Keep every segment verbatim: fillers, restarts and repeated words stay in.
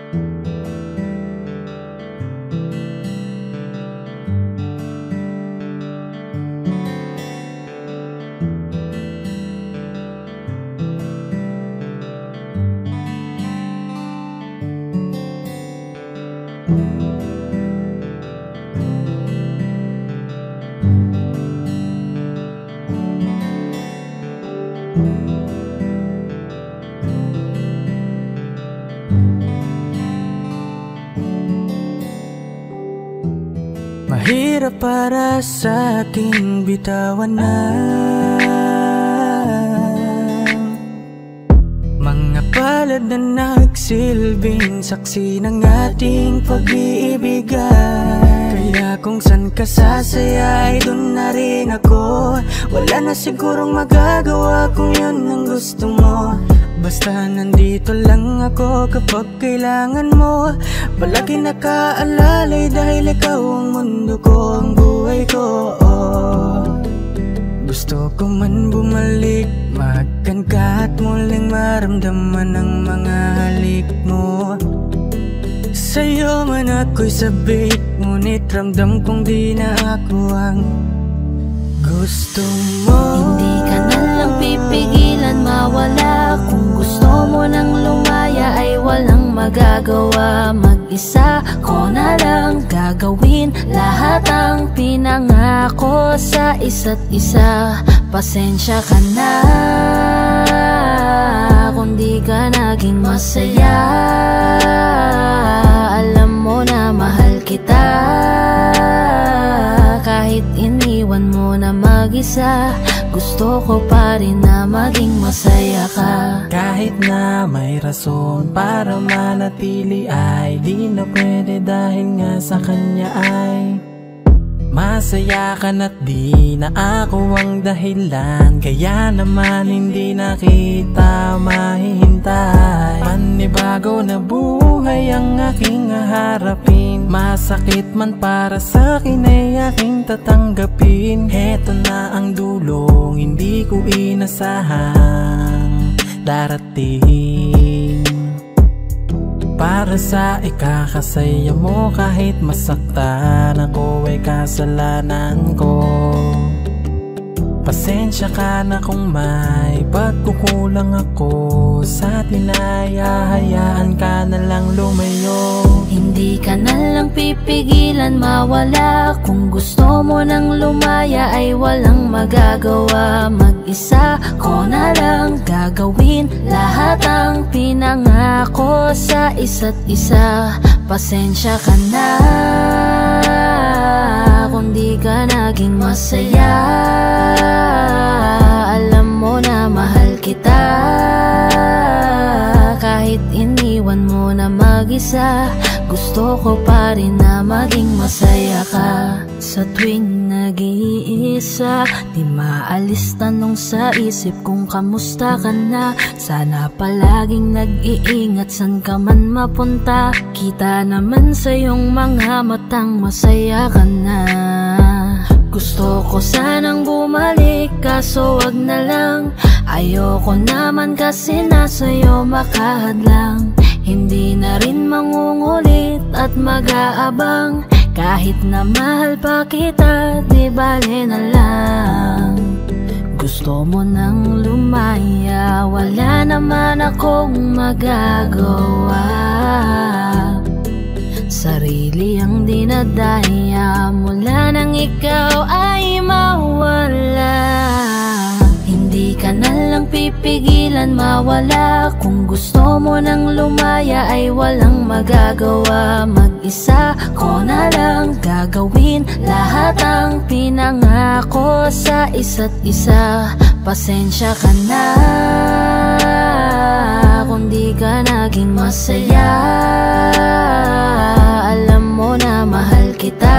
Mahirap para sa aking bitawan na mga palad na nagsilbing saksi ng ating pag-iibigan. Kaya kung san ka sasaya ay dun na rin ako. Wala na sigurong magagawa kung yun ang gusto mo. Basta nandito lang ako kapag kailangan mo. Palagi nakaalalay dahil ikaw ang mundo ko, ang buhay ko. Gusto ko man bumalik, mahagkan ka at muling maramdaman ang mga halik mo. Sa'yo man ako'y sabik, ngunit ramdam kong di na ako ang gusto mo. Hindi ka na lang pipigilan mawala. Kung gusto mo nang lumaya ay walang magagawa. Mag-isa ko na lang gagawin lahat ang pinangako sa isa't isa. Pasensya ka na kung di ka naging masaya. Alam mo na mahal kita, kahit iniwan mo na mag-isa. Gusto ko pa rin na maging masaya ka. Kahit na may rason para manatili ay di na pwede dahil nga sa kanya ay masaya ka na't di na ako ang dahilan. Kaya naman hindi na kita mahihintay. Panibago na buhay ang aking haharapin. Masakit man para sa'kin ay aking tatanggapin. Heto na ang dulong hindi ko inasahang darating. Para sa ikakasaya mo kahit masaktan ako ay kasalanan ko. Pasensya ka na kung may pagkukulang ako sa atin ay hahayaan ka na lang lumayo. Hindi ka na lang pipigilan mawala. Kung gusto mo nang lumaya ay walang magagawa. Mag-isa ko na lang gagawin lahat ang pinangako sa isa't isa. Pasensya ka na kung di ka naging masaya. Alam mo na mahal kita, kahit iniwan mo na mag-isa. Gusto ko pa rin na maging masaya ka. Sa tuwing nag-iisa, di maalis tanong sa isip kung kamusta ka na. Sana palaging nag-iingat san ka man mapunta. Kita naman sa iyong mga matang masaya ka na. Gusto ko sanang bumalik kaso wag na lang. Ayoko naman kasi nasa'yo makahadlang. Hindi na rin mangungulit at mag-aabang. Kahit na mahal pa kita, di bale na lang. Gusto mo nang lumaya, wala naman akong magagawa. Sarili ang dinadaya mula nang ikaw ay mawala. Hindi ka na lang pipigilan mawala. Kung gusto mo nang lumaya ay walang magagawa. Mag-isa ko na lang gagawin lahat ang pinangako sa isa't isa. Pasensya ka na kung di ka naging masaya. Alam mo na mahal kita,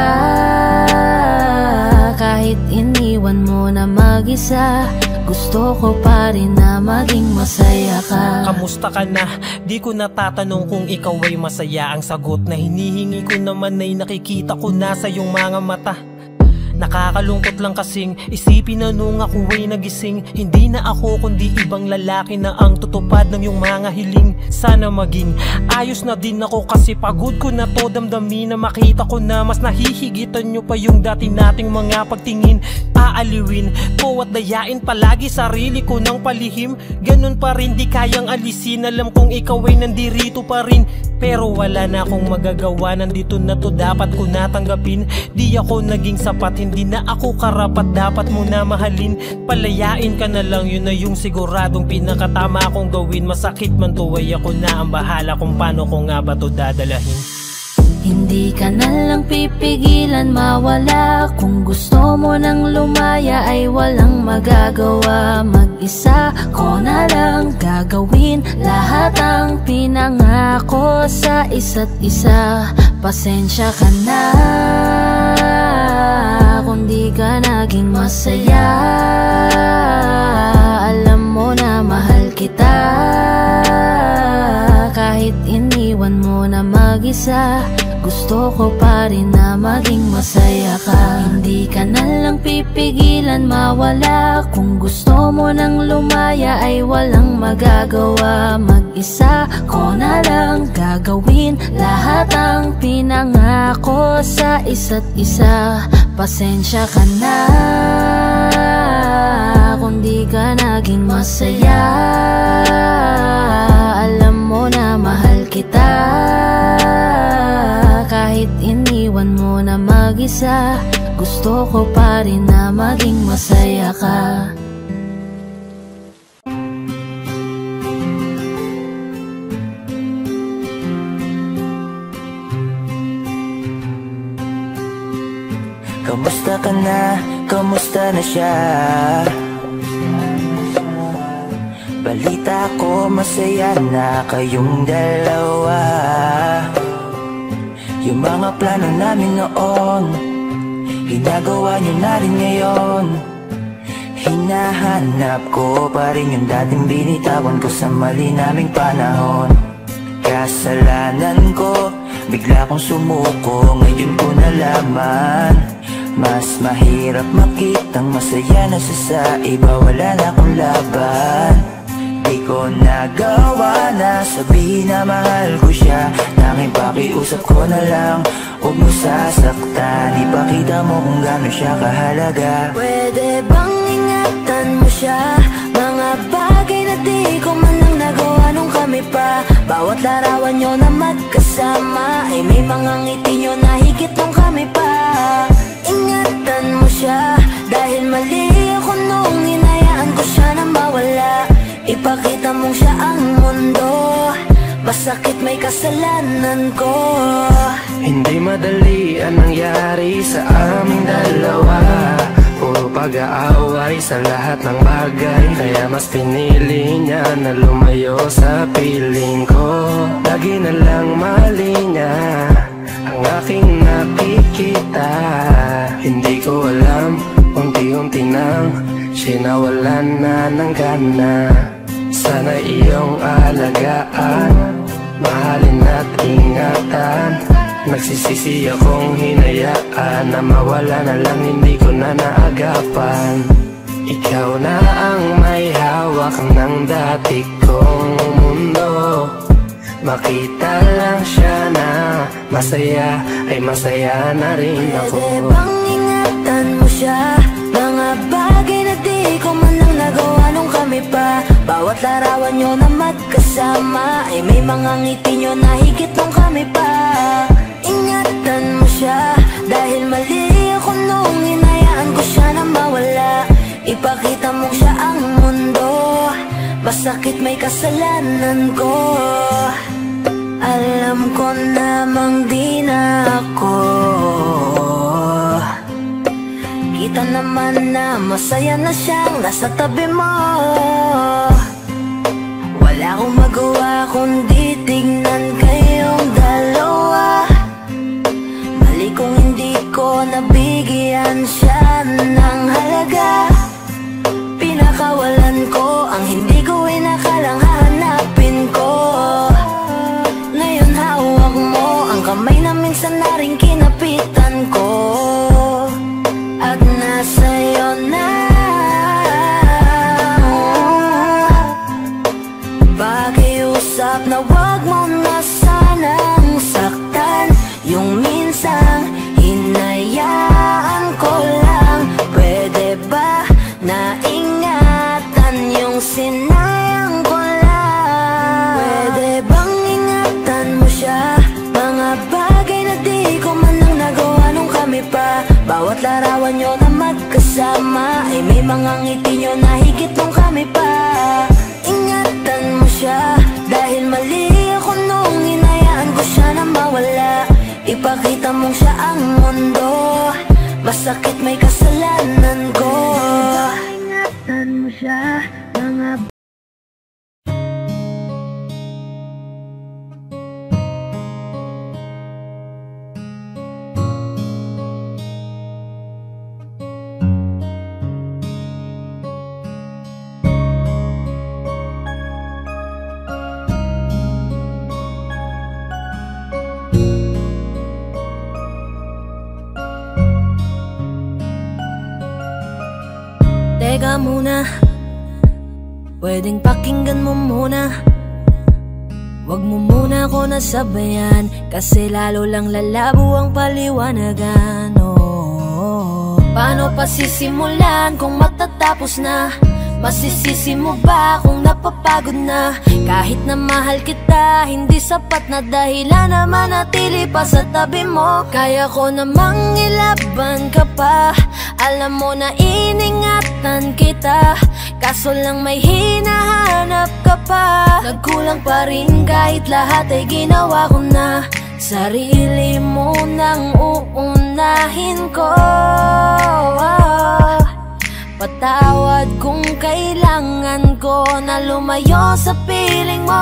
kahit iniwan mo na mag-isa. Gusto ko pa rin na maging masaya ka. Kamusta ka na? Di ko natatanong kung ikaw ay masaya. Ang sagot na hinihingi ko naman ay nakikita ko na sa iyong mga mata. Nakakalungkot lang kasing isipin na nung ako ay nagising, hindi na ako kundi ibang lalaki na ang tutupad ng iyong mga hiling. Sana maging ayos na din ako kasi pagod ko na to damdamin na makita ko na mas nahihigitan nyo pa yung dati nating mga pagtingin. Aaliwin ko at dayain palagi sarili ko ng palihim, ganun pa rin di kayang alisin. Alam kong ikaw ay nandirito pa rin, pero wala na akong magagawa. Nandito na to, dapat ko natanggapin. Di ako naging sapat, hindi na ako karapat, dapat mo na mahalin. Palayain ka na lang, yun na yung siguradong pinakatama akong gawin. Masakit man to ay ako na ang bahala kung paano ko nga ba to dadalahin. Hindi ka na lang pipigilan mawala. Kung gusto mo nang lumaya ay walang magagawa. Mag-isa ko na lang gagawin lahat ang pinangako sa isa't isa. Pasensya ka na kung di ka naging masaya. Alam mo na mahal kita, kahit iniwan mo na mag-isa. Gusto ko pa rin na maging masaya ka. Hindi ka na lang pipigilan mawala. Kung gusto mo nang lumaya ay walang magagawa. Mag-isa ko na lang gagawin lahat ang pinangako sa isa't isa. Pasensya ka na kung di ka naging masaya. Alam mo na mahal kita, kahit iniwan mo na mag-isa. Gusto ko pa rin na maging masaya ka. Kamusta ka na? Kamusta na siya? Balita ko masaya na kayong dalawa. Yung mga plano namin noon, ginagawa niyo na rin ngayon. Hinahanap ko pa rin yung dating binitawan ko sa mali naming panahon. Kasalanan ko, bigla kong sumuko, ngayon ko nalaman. Mas mahirap makitang masaya na siya sa iba, wala na akong laban. Di ko nagawa na sabihin na mahal ko siya. Tanging pakiusap ko na lang, huwag mo sasaktan. Ipakita mo kung gano'n siya kahalaga. Pwede bang ingatan mo siya? Mga bagay na di ko man lang nagawa nung kami pa. Bawat larawan nyo na magkasama ay may mga ngiti nyo na higit nung kami pa. Ingatan mo siya dahil mali ako nung hinayaan ko siya na mawala. Ipakita mong siya ang mundo, masakit may kasalanan ko. Hindi madali ang nangyari sa aming dalawa. Puro pag-aaway sa lahat ng bagay, kaya mas pinili niya na lumayo sa piling ko. Lagi na lang mali niya ang aking nakikita. Hindi ko alam, unti-unti nang sinawalan na ng gana. Sana iyong alagaan, mahalin at ingatan. Nagsisisi akong hinayaan na mawala na lang, hindi ko na naagapan. Ikaw na ang may hawak ng dati kong mundo. Makita lang siya na masaya, ay masaya na rin ako. Pwede bang ingatan mo siya? Mga bagay na di ko man lang nagawa nung kami pa. Bawat larawan nyo na magkasama ay may mga ngiti nyo na higit nung kami pa. Ingatan mo siya dahil mali ako nung hinayaan ko siya na mawala. Ipakita mo siya ang mundo, masakit may kasalanan ko. Alam ko namang di na ako. Kita naman na masaya na siyang nasa tabi mo. Wala akong magawa kundi tignan kayong dalawa. Mali kung hindi ko nabigyan siya ng halaga. Pinakawalan ko ang hindi ko inakalang hahanapin ko. Ngayon hawak mo ang kamay na minsan na rin kinapitan ko. At Bawat larawan nyo na magkasama ay may mga ngiti nyo na higit nung kami pa. Ingatan mo siya dahil mali ako nung hinayaan ko siya na mawala. Ipakita mong siya ang mundo, masakit may kasalanan ko. Ingatan mo siya, mga teka muna, pwedeng pakinggan mo muna. Wag mo muna ako nasabayan, kasi lalo lang lalabo ang paliwanagan. Oh, paano pa sisimulan kung matatapos na? Masisisi mo ba kung napapagod na? Kahit na mahal kita, hindi sapat na dahilan na manatili pa sa tabi mo. Kaya ko namang ilaban ka pa, alam mo na iningatan kita, kaso lang may hinahanap ka pa. Nagkulang pa rin kahit lahat ay ginawa ko na. Sarili mo nang uunahin ko. Patawad kung kailangan ko na lumayo sa piling mo.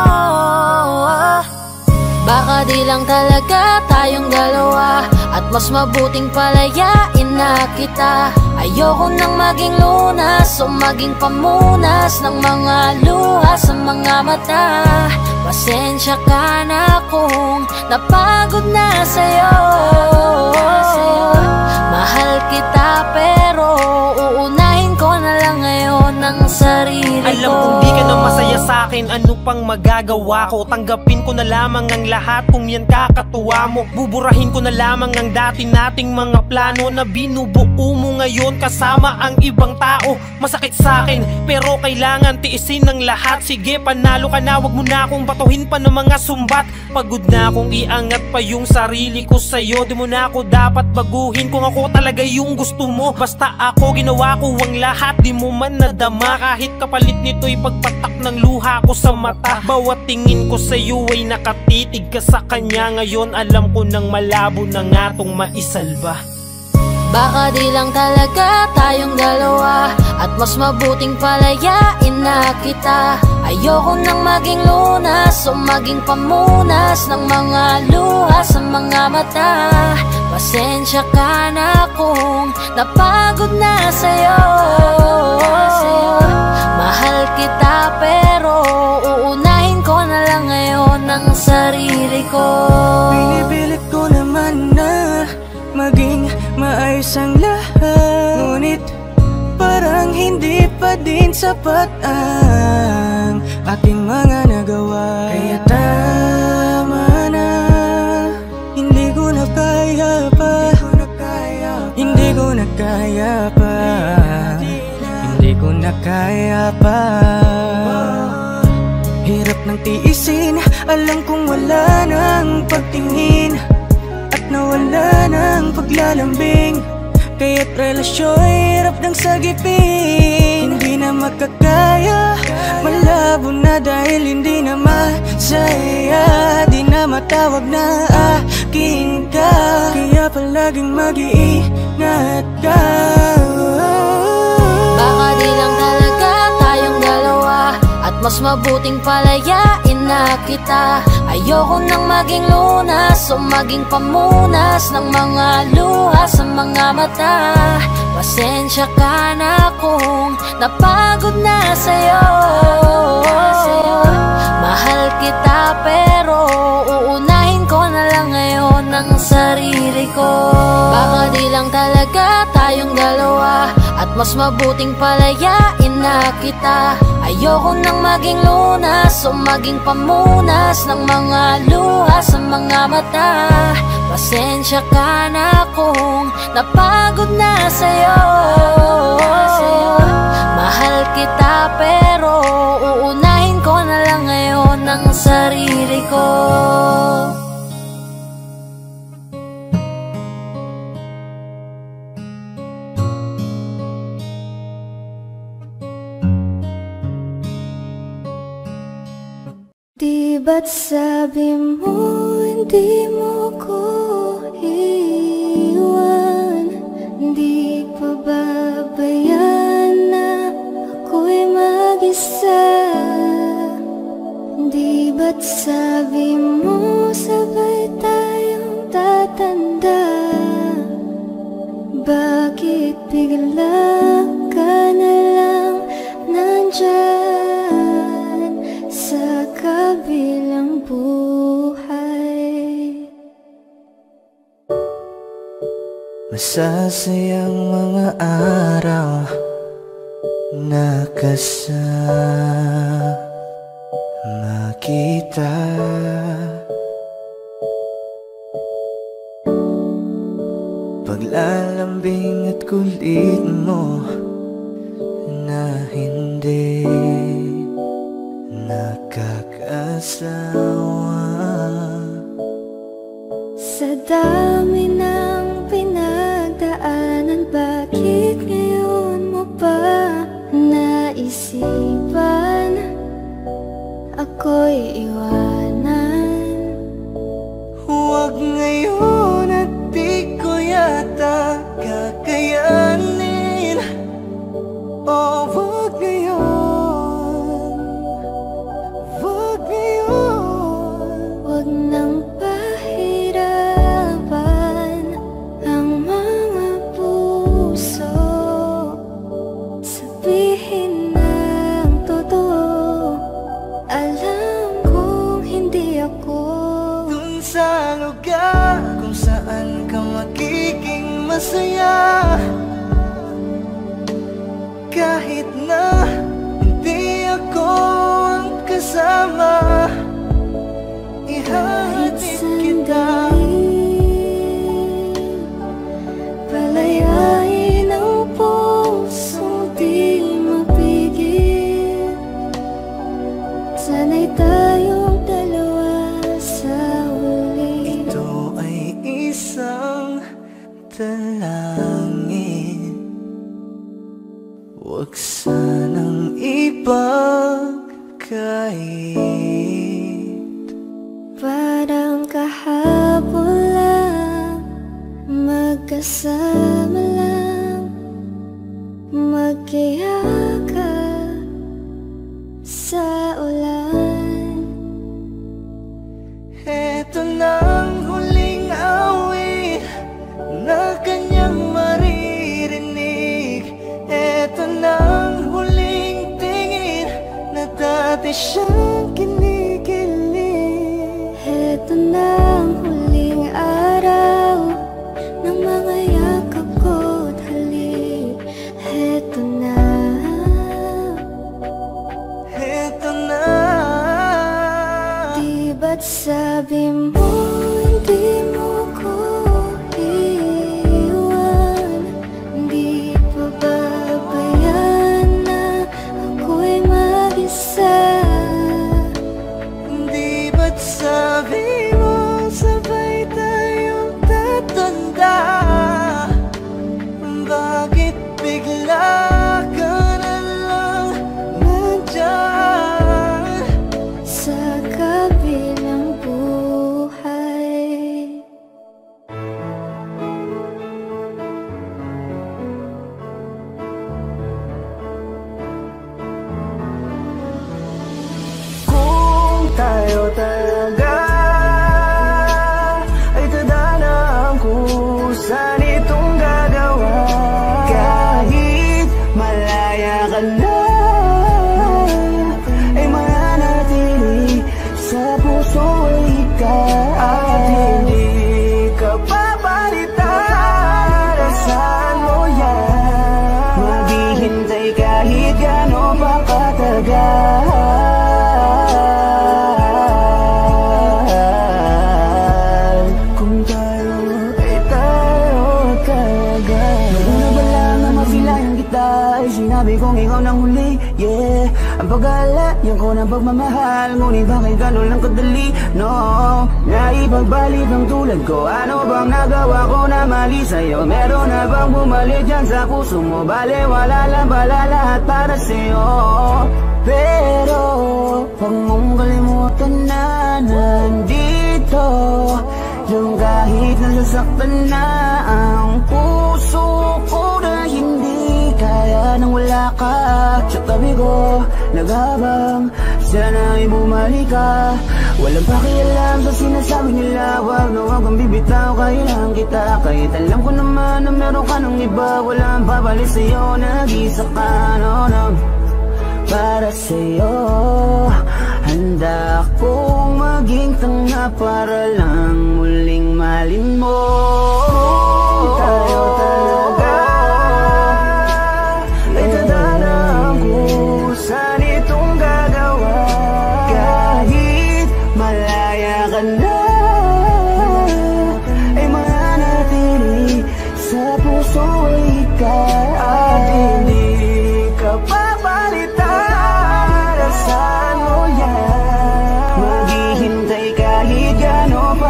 Baka di lang talaga tayong dalawa, at mas mabuting palayain na kita. Ayoko nang maging lunas o maging pamunas ng mga luha sa mga mata. Pasensya ka na kung napagod na sa'yo. Mahal kita pero uunahin ko na lang ngayon ang sarili ko. Alam kong di ka na masaya sa'kin, ano pang magagawa ko? Tanggapin ko na lamang ang lahat kung yan kakatuwa mo. Buburahin ko na lamang ang dati nating mga plano na binubuo mo ngayon kasama ang ibang tao. Masakit sa'kin pero kailangan tiisin ng lahat. Sige, panalo ka na, wag mo na akong batuhin pa ng mga sumbat. Pagod na akong iangat pa yung sarili ko sa'yo. Di mo na ako dapat baguhin kung ako talaga yung gusto mo. Basta ako ginawa ko ang lahat, di mo man nadama. Kahit kapalit nito'y pagpatak ng luha ko sa mata. Bawat tingin ko sa'yo ay nakatitig ka sa kanya. Ngayon alam ko nang malabo na nga tong maisalba. Baka di lang talaga tayong dalawa, at mas mabuting palayain na kita. Ayoko nang maging lunas o maging pamunas ng mga luha sa mga mata. Pasensya ka na kung napagod na sa'yo. Mahal kita pero uunahin ko na lang ngayon ang sarili ko. Pinipilit ko naman na maging maayos ang lahat, ngunit parang hindi pa din sapat ang aking mga nagawa. Kaya tama na, hindi ko na kaya pa, hindi ko na kaya pa, hindi ko na kaya pa. Hirap ng tiisin, alam kong wala nang pagtingin at nawala ng paglalambing. Kaya't relasyon hirap ng sagipin. Hindi na makakaya, malabo na dahil hindi na masaya. Di na matawag na akin ka, kaya palaging mag-iingat ka. Baka di lang talaga tayong dalawa, at mas mabuting palayain na kita. Ayoko nang maging lunas o maging pamunas ng mga luha sa mga mata. Pasensya ka na kung napagod na sa'yo. Mahal kita pero uunahin ko na lang ngayon ang sarili ko. Baka di lang talaga tayong dalawa, at mas mabuting palayain na kita. Ayoko nang maging lunas o maging pamunas ng mga luha sa mga mata. Pasensya ka na kung napagod na sa'yo. Mahal kita pero uunahin ko na lang ngayon ang sarili ko. di mo ko iwan. Di pababayaan na ako'y mag-isa. Di ba't sabi mo sabay tayong tatanda? Bakit bigla ka na lang nandyan sa kabilang buhay? Masasayang mga araw na kasama kita. Paglalambing at kulit mo na hindi nakakasawa. Sa dami ng pinagdaanan, bakit ngayon mo pa naisipan ako'y iwanan? Huwag ngayon at di ko yata kakayanin. Oh, huwag ngayon, huwag ngayon. Huwag nang pahirapan ang mga puso. Sabihin ng totoo, alam kong hindi ako Dun sa lugar kung saan ka magiging masaya. Kahit na hindi ako ang kasama, ihahatid kita. Palayain ang pusong di mapigil. Sana'y tayong dalawa sa huli. Ito ay isang dalangin, huwag sanang ipagkait. Parang kahapon lang, magkasama lang, magkayakap sa ulan. Eto nang huling awit na kanyang maririnig. Eto nang huling tingin na dati siyang kinikilig. Heto na ang huling araw ng mga yakap ko't halik. Heto na. Eto na. Di ba't sabi mo hindi mo ko iwan? Di pababayaan na ako'y mag-isa. Di ba't sabi mo sabay tayong tatanda? Bakit bigla ka na lang nandyan Sa kabilang buhay? Kung tayo talaga ay tadhana ang kusan itong gagawa. Kahit malaya ka na, ay mananatili sa puso ikaw. At hindi ka papalitan. Saan mo yan? Maghihintay kahit gano'n pa katagal. Kung tayo ay tayo talaga. Nauna ba lang na mafilayan kita, ay sinabi kong ikaw nang huli. Yeah, ang pag-aalayan ko ng pagmamahal, ngunit bakit gano'n lang kadali? No, naipagbalik ang tulad ko. Ano bang nagawa ko na mali sa'yo? Meron na bang bumalik dyan sa puso mo? Bale, wala lang pala lahat para sa'yo. Pero huwag mong kalimutan na nandito nasaktan na ang puso ko na hindi kaya nang wala ka sa tabi ko. Naghabang sana ay bumalik ka. Walang pakialam sa sinasabi nila, wag na wag kang bibitaw, kailangan kita. Kahit alam ko naman na meron ka ng iba, walang babalik sa'yo, nag-isa ka, no, no. Para sa'yo, handa akong maging tanga para lang muling malin mo. Tayo talaga ay tadhana ko saan itong gagawa. Kahit malaya ka na ay mananatili sa puso ay ikaw. At hindi ka papalitan, saan mo yan? Maghihintay kahit gano'n pa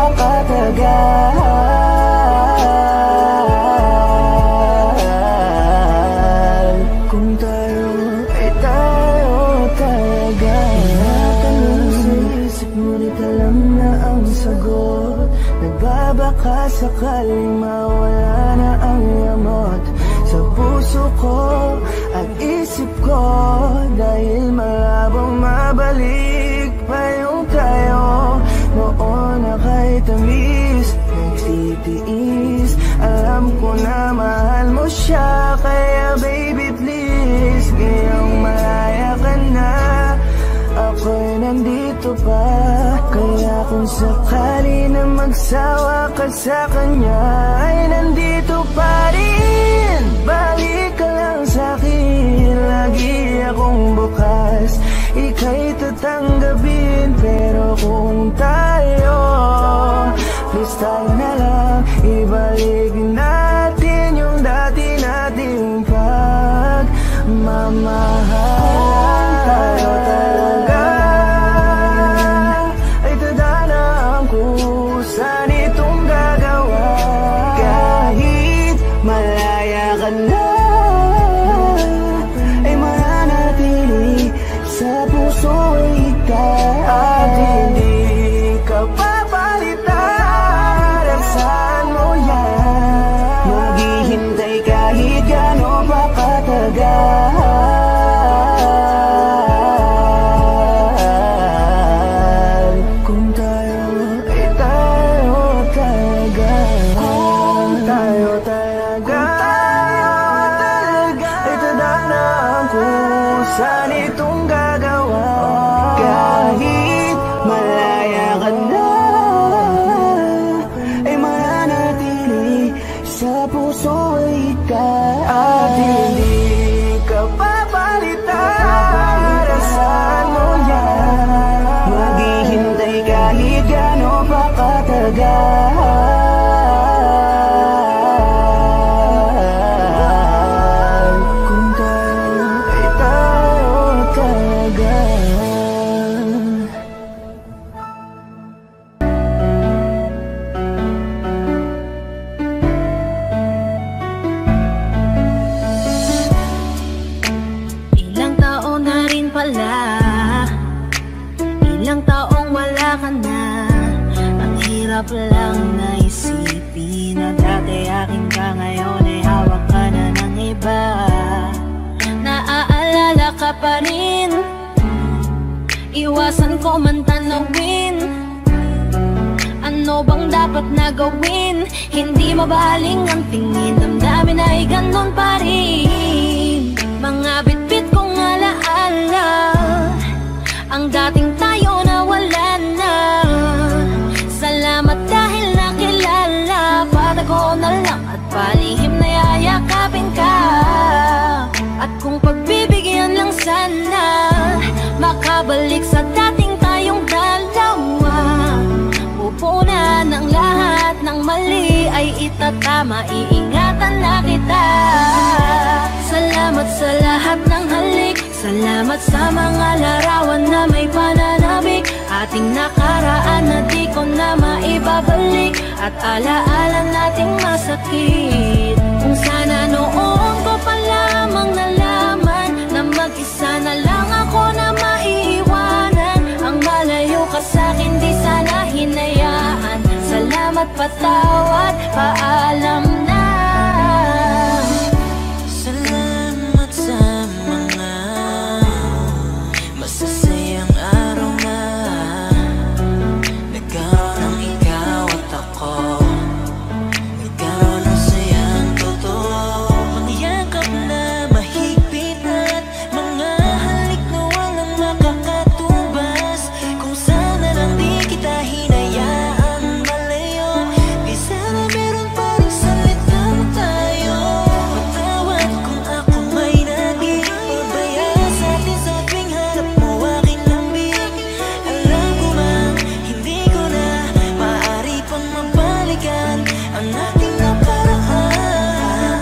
katagal. Kung tayo ay tayo talaga, tinatanong sa isip ngunit alam na ang sagot. Nagbabaka sakaling mawala na ang yamot sa puso ko at isip ko, dahil malabong mabalik pa yung tayo noon na kahit tamis nagsitiis. Alam ko na mahal mo siya, kaya baby please, ngayong malaya ka na, ako'y nandito pa. Kaya kung sakali na magsawa ka sa kanya, ay nandito pa rin. Balik ka lang sa'kin, lagi akong bukas, ika'y tatanggapin. Pero kung tayo, please tayo na lang, ibalik natin yung dati nating pagmamahal. Tayo talaga ay tadhana ko saan itong gagawa. Kahit malaya ka na ay mananatili sa puso ay ikaw. At hindi ka papalitan, saan mo yan? Maghihintay kahit gano'n pa katagal. Kung tayo ay tayo talaga, kung tayo talaga ay tadhana ko saan itong gagawa. Kahit malaya ka na ay mananatili sa puso ay ikaw. At hindi ka papalitan, saan mo yan? Maghihintay kahit gano'n pa katagal. Kung tayo ay tayo talaga. Ilang taon na rin pala, ilang taong wala ka na. Ang hirap lang na isipin na dati akin ka, ngayon ay hawak ka na ng iba. Naaalala ka pa rin, iwasan ko man tanawin. Ano bang dapat na gawin? Hindi mabaling ang tingin, damdamin ay ganon pa rin. Mga bitbit kong alaala, ang dating tayo na wala na. Salamat dahil nakilala, patago na lang at palihim na yayakapin ka. At kung pagbibigyan lang sana, makabalik sa dating tayong dalawa. Pupunan ng lahat ng mali ay itatama, iingatan na kita. Salamat sa lahat ng halik, salamat sa mga larawan na may pananabik. Ating nakaraan na di ko na maibabalik, at alaala nating masakit. Kung sana noon ko pa lamang nalaman na mag-isa na lang ako na maiiwanan. Ang malayo ka sa'kin di sana hinayaan. Salamat Salamat, patawad, paalam na. Salamat sa mga masasayang araw na nagkaroon ng ikaw at ako. Nagkaroon ng sayang totoo, mga yakap na mahigpit at mga halik na walang makakatubas. Kung sana lang di kita hinayaan malayo, di sana meron pa rin salitang tayo. Patawad kung ako may naging pabaya sa atin sa tuwing harap mo aking lambing. Alam ko man, hindi ko na maaari pang mabalikan ang ating nakaraan.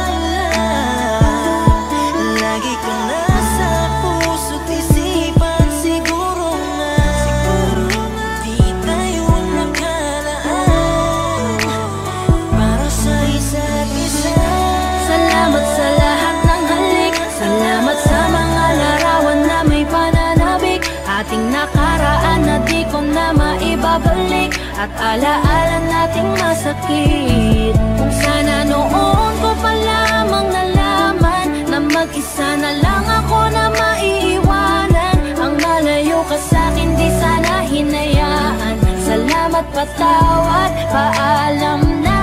Lagi ka nasa puso't isipan, siguro nga di tayo nakalaan para sa isa't isa. Salamat sa lahat ng halik, salamat sa mga larawan na may pananabik. Ating nakaraan na di ko na maibabalik, at alaala nating masakit. Kung sana noon ko pa lamang nalaman na mag-isa na lang ako na maiiwanan. Ang malayo ka sa'kin di sana hinayaan. Salamat, patawad, paalam na.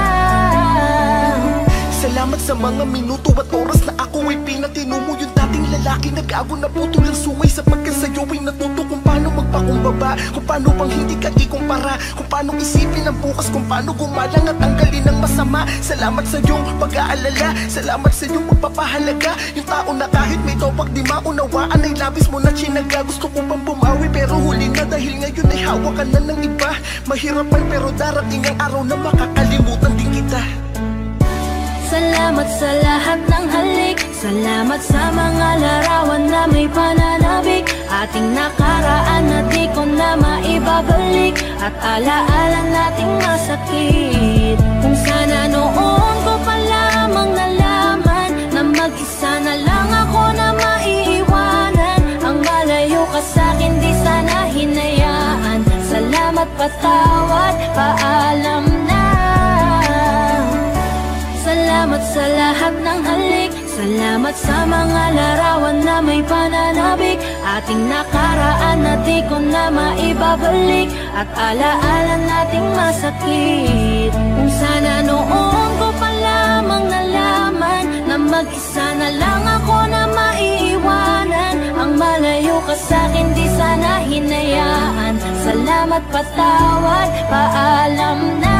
Salamat sa mga minuto at oras na ako ay pinatino mo. Yung dating lalaki nag-ago na putol ang sungay, sapagkat sa'yo ay natuto kung paano magpakumbaba, kung paano bang hindi ka ikumpara, kung paano isipin ang bukas, kung paano gumalang at tanggalin ang masama. Salamat sa iyong pag-aalala, salamat sa iyong pagpapahalaga. Yung tao na kahit may topak di maunawaan ay labis mo na chinaga. Gusto ko pang bumawi pero huli na, dahil ngayon ay hawak ka na ng iba. Mahirapan pero darating ang araw na makakalimutan din kita. Salamat sa lahat ng halik, salamat sa mga larawan na may pananabik. Ating nakaraan na di ko na maibabalik, at alaala nating masakit. Kung sana noon ko pa lamang nalaman na mag-isa na lang ako na maiiwanan. Ang malayo ka sa'kin di sana hinayaan. Salamat, patawad, paalam na. Salamat sa lahat ng halik, salamat sa mga larawan na may pananabik. Ating nakaraan na di ko na maibabalik, at alaala nating masakit. Kung sana noon ko pa lamang nalaman na mag-isa na lang ako na maiiwanan. Ang malayo ka sa'kin di sana hinayaan. Salamat, patawad, paalam na.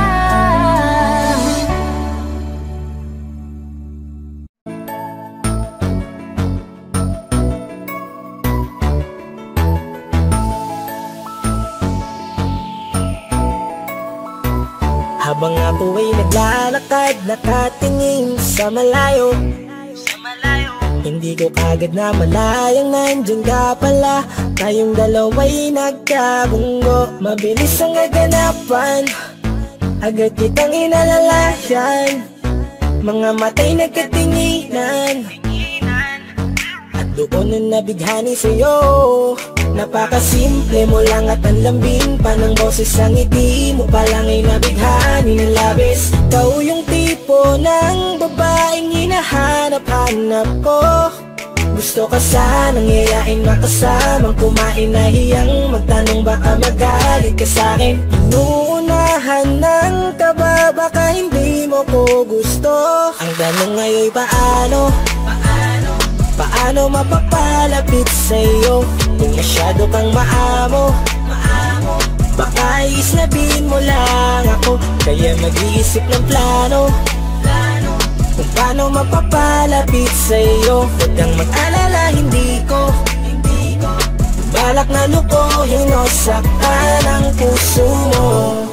Habang ako ay naglalakad, nakatingin sa malayo, hindi ko kagad na malayang nandyan ka pala. Tayong dalawa'y nagkabunggo, mabilis ang aganapan, agad kitang inalalayan. Mga matay nagkatinginan, at doon na nabighani sa'yo. Napakasimple mo lang at ang lambing pa ng boses, ang ngiti mo pa lang ay nabighani ng labis. Ikaw yung tipo ng babaeng hinahanap-hanap ko. Gusto ka sanang yayain, makasamang kumain, nahiyang magtanong baka magalit ka sa'kin. Inuunahan ng kaba, baka hindi mo ko gusto. Ang tanong ngayon, paano? Paano mapapalapit sa'yo kung masyado kang maamo? Baka iisnabin mo lang ako, kaya mag-iisip ng plano kung paano mapapalapit sa'yo. Huwag kang mag-alala, hindi ko balak na lukuhin o saktan ang puso mo.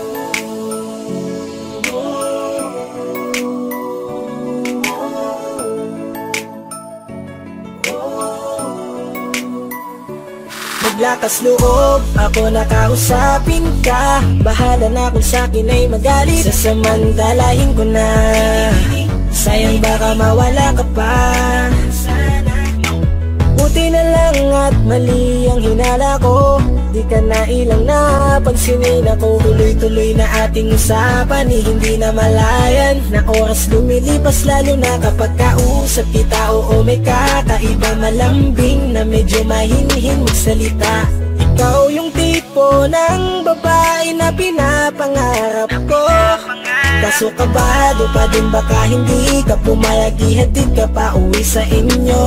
Lakas loob, ako nakausapin ka. Bahala na kung sa'kin ay magalit, sasamantalahin ko na. Sayang baka mawala ka pa. Buti na lang at mali ang hinala ko. di ka na ilang napansinin ako. Tuloy-tuloy na ating usapan, eh, hindi na malayan na oras lumilipas, lalo na kapag kausap kita. Oo, may kakaiba, malambing na medyo mahinhin magsalita. Ikaw yung tipo ng babae na pinapangarap ko. Kaso kabado pa din, baka hindi ka pumayag, ihatid ka pa uwi sa inyo.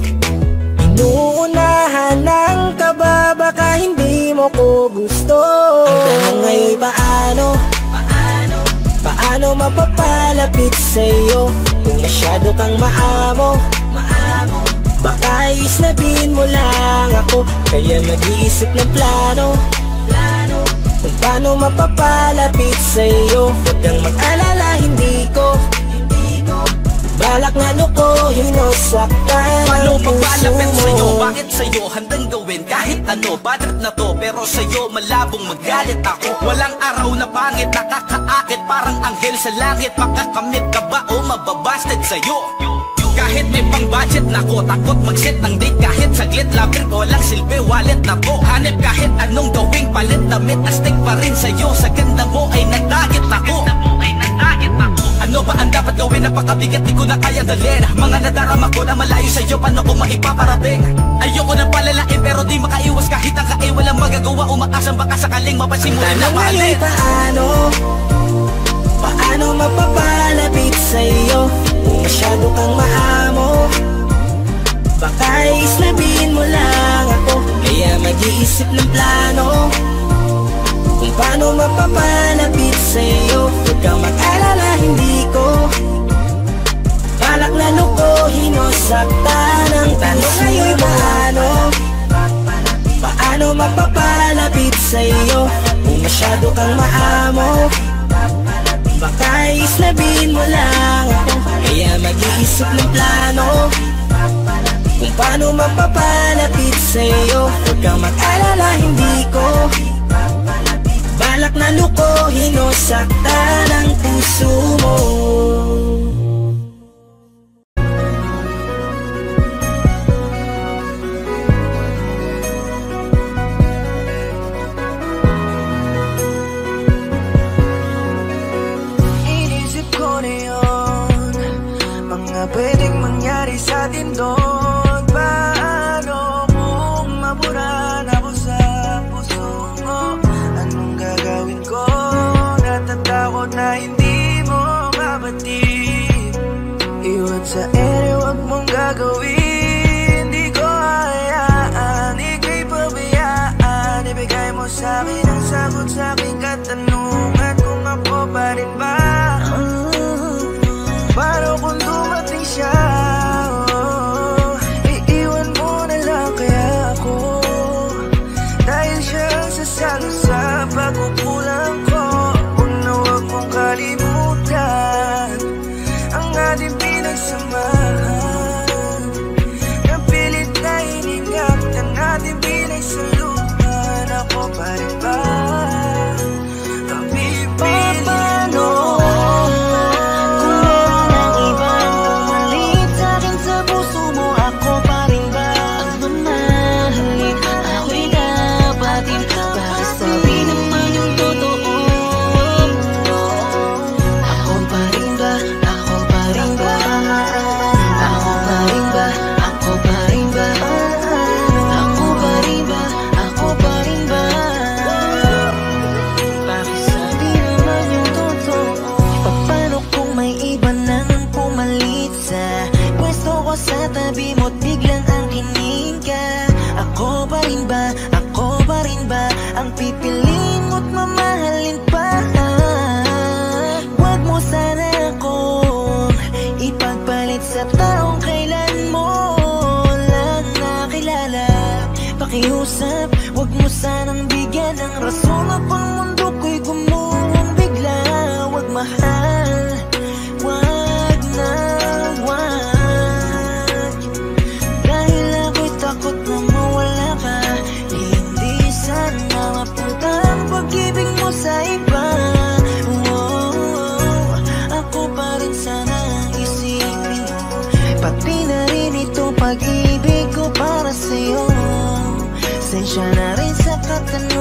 Inuunahan ng kaba, baka hindi mo ko gusto. Ang tanong ngayon, paano? Paano? Paano mapapalapit sa'yo kung masyado kang maamo? Maamo. Baka isnabin mo lang ako, kaya nag-iisip ng plano. Plano. Kung paano mapapalapit sa'yo, huwag kang mag-alala, hindi ko balak na lukohin o saktan. Paano pagpalapit sa'yo? Bakit sa'yo handang gawin kahit ano? Bad trip na to, pero sa'yo malabong magalit ako. Walang araw na pangit, nakakaakit parang anghel sa langit. Makakamit ka ba o mababasted sa'yo? Kahit may pang budget na ko, takot mag-set ng date kahit saglit. Labir ko lang silbi, wallet na to. Hanip kahit anong gawing palit, damit astig pa rin sa'yo. Sa ganda mo ay nagdagit ako. Ano ba ang dapat gawin? Napakabigat, di ko na kaya dalhin. Mga nadarama ko na malayo sa'yo, paano ko maipaparating? Ayoko na palalain pero di makaiwas kahit ang kain. Walang magagawa, umaasang baka sakaling mapansin mo rin na mahalin. Paano? Paano mapapalapit sa'yo kung masyado kang maamo? Baka islabin mo lang ako, kaya mag-iisip ng plano. Kung paano mapapalapit sa'yo, huwag kang mag-alala, hindi ko balak na lukohin o saktan. Ang tanong ngayon, paano? Paano mapapalapit sa'yo kung masyado kang maamo? Baka islabin mo lang ako, kaya mag-iisip ng plano. Kung paano mapapalapit sa'yo, huwag kang mag-alala, hindi ko balak na lukohin o saktan ang puso mo. Inisip ko na yun, mga pwedeng mangyari sa atin doon. Paano kung mabura na ako sa puso mo? Anong gagawin ko? Natatakot na hindi mo mabatid. Iwan sa ere, wag mong gagawin. Di ko hayaan, ika'y pabayaan. Ibigay mo sa'kin ang sagot sa aking katanungan, kung ako pa rin ba? Paano kung dumating siya? Oh, iiwan mo na lang kaya ako, dahil siya ang sasalo sa pagkukulang ko. Huwag na huwag mong kalimutan ang ating pinagsamahan. Napilit na iningap ang ating pinagsaluhan. Ako pa rin ba ang pipili mo? Sa tabi mo't biglang ang kinig ka. Ako pa rin ba, ako pa rin ba ang pipiliin mo't mamahalin pa? Huwag mo sana akong ipagpalit sa taong kailan mo lang nakilala. Pakiusap, huwag mo sanang bigyan ng rason at ang mundo ko'y gumuhong bigla. Huwag mahal, huwag na huwag. Takot na mawala ka, hindi sana mapunta ang pag-ibig mo sa iba. Oh, ako pa rin sana ang isipin mo, pati na rin ito pag-ibig ko para sa'yo. Sensya na rin sa katanungan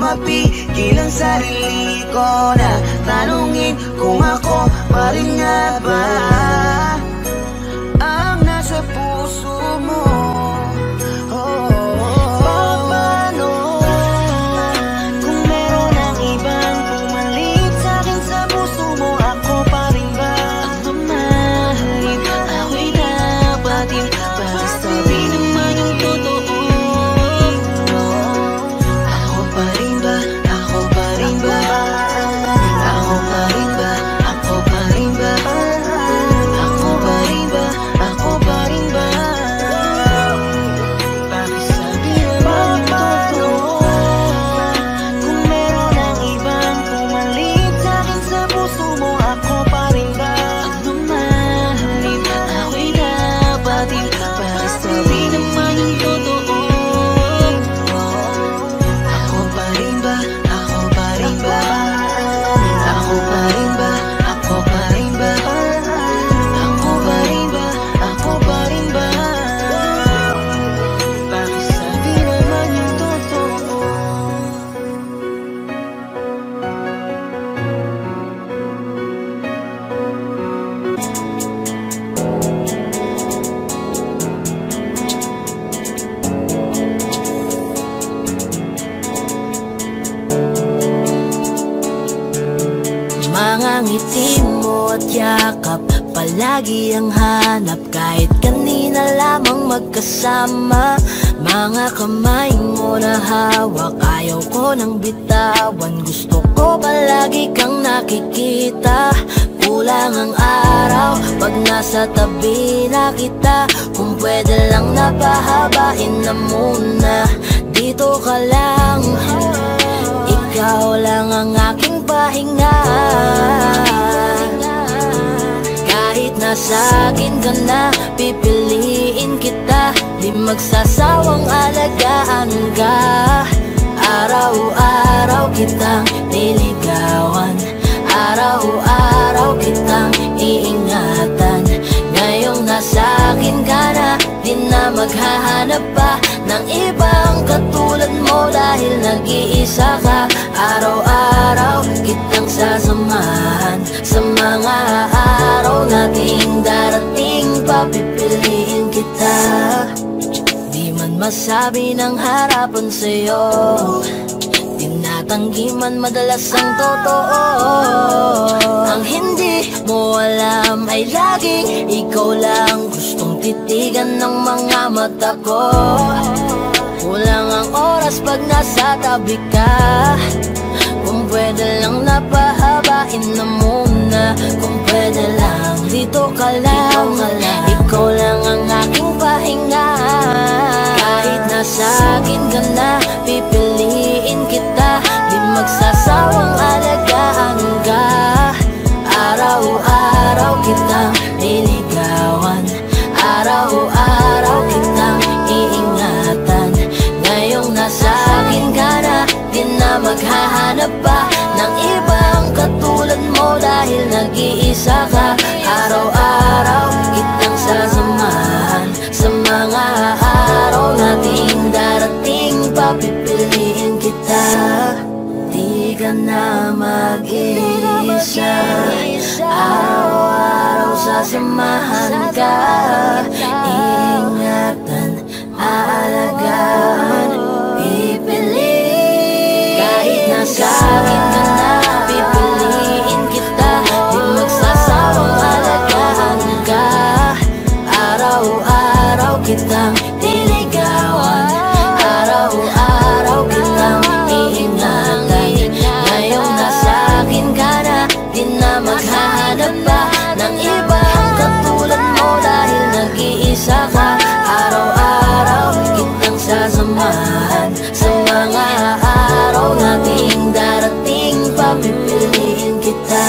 mapigil ang sarili ko na tanungin kung ako pa rin nga ba ang nasa puso mo. Paano kung meron ang ibang pumalit sa'kin sa puso mo? Ako pa rin ba ang mamahalin? Ako'y dapatin para sabihin naman yung totoo. Ako pa rin ba? Ako pa rin ba? Ako pa rin ba? Ako pa rin ba? Ako pa rin ba? Ako pa rin ba? Bakit sabi naman yung totoo? Kung meron ang ibang pumalit sa'kin sa puso mo, ako pa rin ba ang mamahalin? Ako'y dapatin para sabi naman yung totoo. Ako pa rin ba? Ako pa rin ba? Ako pa rin ba? Ako pa rin ba? Ako pa rin ba? Ako pa rin ba? Bakit sabi naman yung totoo? Mga ngiti mo at yakap, palagi ang hanap. Kahit kanina lamang magkasama. Mga kamay mo na hawak, ayaw ko nang bitawan. Gusto ko palagi kang nakikita. Kulang ang araw pag nasa tabi na kita. Kung pwede lang napahabain na muna. Dito ka lang, ikaw lang ang aking pahinga. Kahit nasa akin ka na, pipiliin kita. Di magsasawang alagaan ka. Araw-araw kitang niligawan. Araw-araw kitang iingatan. Ngayong nasa akin ka na, di na maghahanap pa ng ibang katulad mo. Dahil nag-iisa ka. Araw-araw kitang sasamahan. Sa mga araw nating darating, papipiliin kita. Di man masabi ng harapan sa'yo, tinatanggi man madalas ang totoo. Ang hindi mo alam ay laging ikaw lang gustong titigan ng mga mata ko. Kulang ang oras pag nasa tabi ka. Kung pwede lang napahabain na muna. Kung pwede lang dito ka lang. Ikaw lang ang aking pahinga. Kahit nasa akin ka na, pipiliin kita. Di magsasawang alagaan ka. Araw-araw kitang niligawan. Araw-araw kitang iingatan. Ngayong nasa akin ka na, di na maghahanap pa ng ibang katulad mo. Dahil nag-iisa ka. Araw-araw kitang sasamahan. Sa mga araw nating darating, papipiliin kita. Di ka na mag-iisa. Araw-araw sasamahan ka. Ingatan, aalagaan, pipiliin. Kahit nasa akin ka na, pipiliin kita. Di magsasawang alagaan ka. Araw-araw kitang niligawan. Araw-araw kitang iingatan. Ngayong nasa akin ka na, di na maghahanap pa ng ibang katulad mo. Dahil nag-iisa ka. Araw-araw kitang sasamahan. Sa mga araw nating darating, papipiliin kita.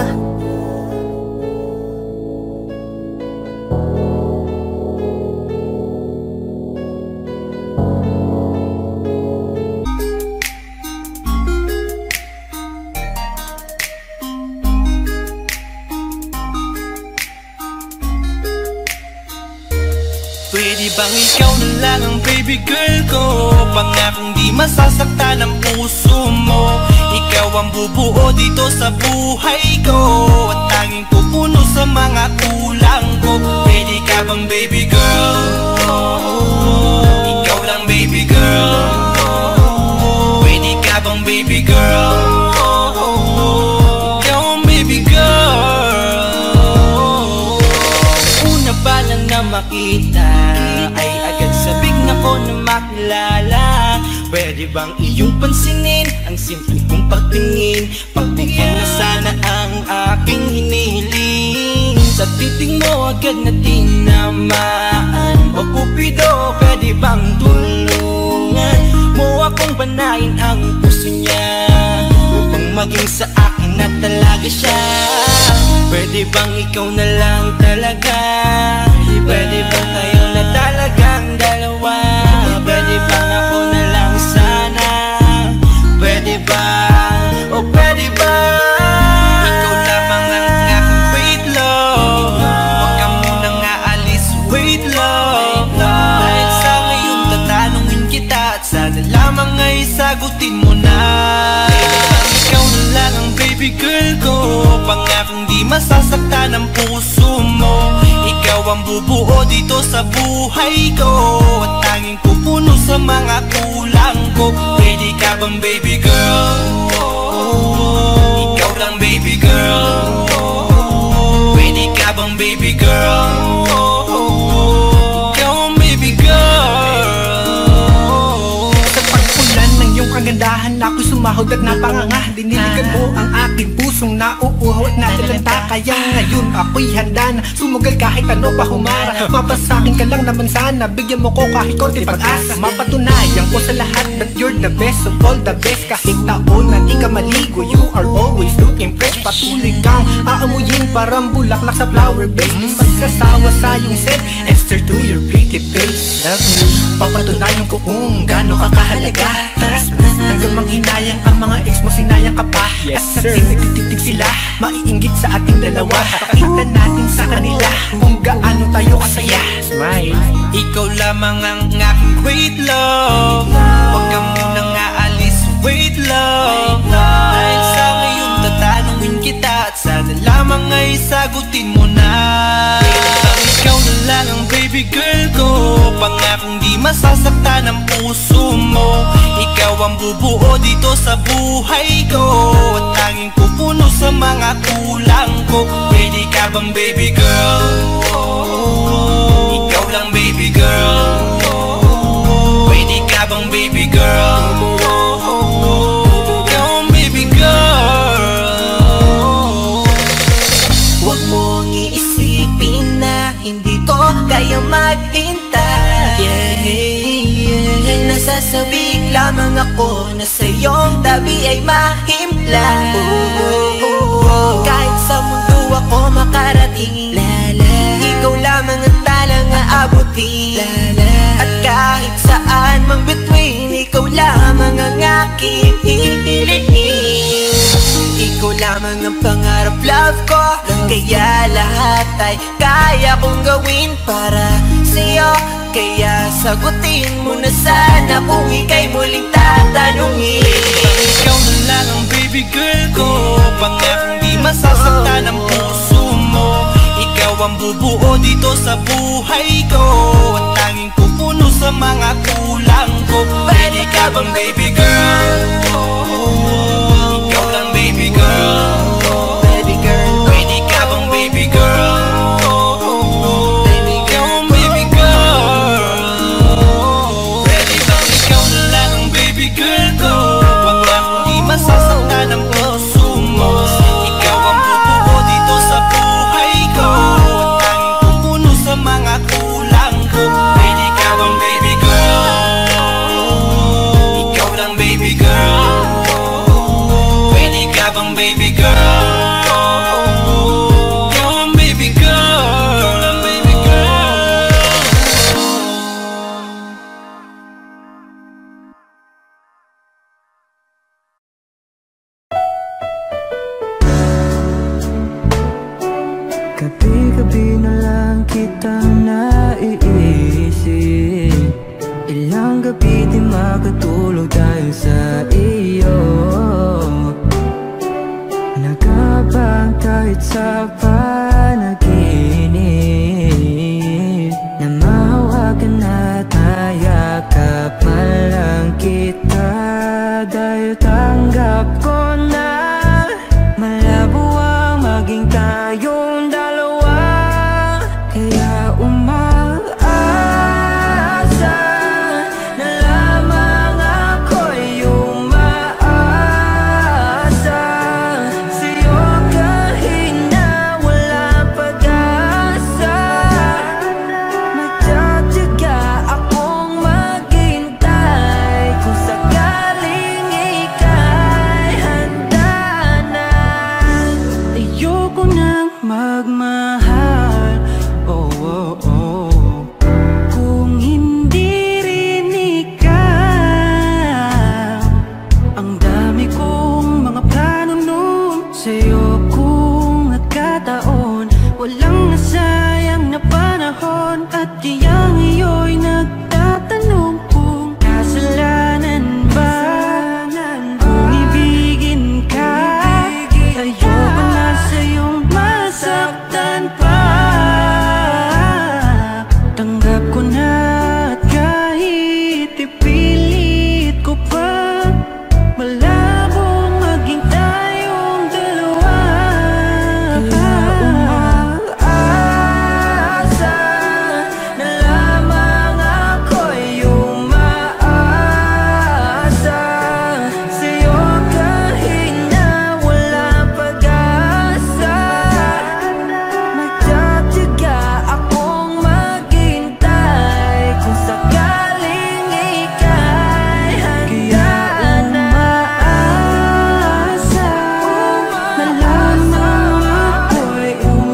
Pwede bang ikaw na lang ang baby girl ko? Pangakong di masasaktan ang puso bubuo dito sa buhay ko at tanging pupuno sa mga kulang ko. Pwede ka bang baby girl? Ikaw lang baby girl. Pwede ka bang baby girl? Ikaw ang baby girl. Una pa lang na makita ay agad sabik na ko na makilala. Pwede bang iyong pansinin ang simple kong pagtingin? Pagbigyan na sana ang aking hinihiling. Sa titig mo agad na tinamaan. O Cupido, pwede bang tulungan mo akong banayin ang puso niya upang maging sa akin na talaga siya? Pwede bang ikaw na lang talaga? Pwede bang tayo na talagang dalawa? Pwede bang ako na lang sana? Pwede ba? O pwede ba? Ikaw lamang ang aking wait love. Huwag ka munang aalis, wait love. Dahil sa ngayon tatanungin kita at sana lamang ay sagutin mo na. Ikaw na lang ang baby girl ko, pangakong di masasaktan ang puso mo. Ikaw ang bubuo dito sa buhay ko at tanging pupuno sa mga kulang ko. Pwede ka bang baby girl? Ikaw lang baby girl. Pwede ka bang baby girl? Ikaw ang baby girl. Sa pagpulan ng iyong kagandahan ako'y sumahod at napanganga. Diniligan mo ang aking pusong nauuhaw at natalanta. Kaya ngayon ako'y handa na sumugal kahit ano pa humara. Mapasakin ka lang naman sana, bigyan mo ko kahit konti pag-asa. Mapatunayan ko sa lahat that you're the best of all the best. Kahit taon na di ka maligo, you are always looking fresh. Patuloy kang aamuyin parang bulaklak sa flower base. Di magsasawa sa iyong scent, Esther to your pretty face. Love me, papatunayan ko kung gaano ka kahalaga. Taras hanggang manghinayang ang mga ex mo, sinayang ka pa. Yes sir, nagtititig sila, maiinggit sa ating dalawa. Pakita natin sa kanila kung gaano tayo kasaya. Smile. Ikaw lamang ang aking wait love. Huwag ka munang aalis, wait love. Dahil sa ngayon tatanungin kita at sana lamang ay sagutin mo na. Ikaw na lang ang baby girl ko, pangakong di masasaktan ang puso mo. Ikaw ang bubuo dito sa buhay ko at tanging pupuno sa mga kulang ko. Pwede ka bang baby girl? Ikaw lang baby girl. Pwede ka bang baby girl? Ikaw ang baby girl. Huwag mong iisipin na hindi ko kaya maghintay. Yeah, yeah. Nasasabik lamang ako na sa iyong tabi ay mahimla. Oh, oh, oh. Kahit sa mundo ako makarating, ikaw lamang ang talang aabutin. At kahit saan mang between, ikaw lamang ang aking hihilihin. Ikaw lamang ang pangarap love ko, kaya lahat ay kaya kong gawin para sa'yo. Kaya sagutin mo na sana kung ika'y muling tatanungin. Ikaw na lang ang baby girl ko, pangakong di masasaktan ang puso mo. Ikaw ang bubuo dito sa buhay ko at tanging pupuno sa mga kulang ko. Pwede ka bang baby girl? Ikaw lang baby girl. Baby girl, Pwede ka bang baby girl? baby Ikaw girl, ang baby girl. Pwede bang ikaw na lang ang baby girl ko, pangakong di masasaktan ang puso mo. Ikaw ang bubuo dito sa buhay ko at tanging pupuno sa mga kulang ko. Pwede ka bang baby girl? Ikaw lang baby girl. Pwede ka bang baby girl? Ikaw ang baby girl. Ikaw lang baby girl. Gabi-gabi na lang kitang naiisip. Ilang gabi di makatulog dahil sa iyo. sa panaginip na mahawakan at mayakapan lang kita. Dahil tanggap ko na malabo ang maging tayong dalawa. Kaya umaasa na lamang ako'y umaasa sa'yo kahit na wala pag-asa. Magtsatsaga akong maghintay kung sakaling ika'y handa na. Ayoko nang magmahal, oh, oh, oh, kung hindi rin ikaw. Ang dami kong mga plano noon sa'yo kung nagkataon. Walang nasayang na panahon at iyang iyo'y nagtatanong kung kasalanan ba kung ibigin ka. Ayoko na sa'yong masaktan pa. Tanggap ko na at kahit ipilit ko pa, malabong maging tayong dalawa. Kaya umaasa na lamang ako'y umaasa sa'yo kahit na wala pag-asa. Magtsatsaga akong maghintay kung sakaling ika'y handa na. Umaasa na lamang ako'y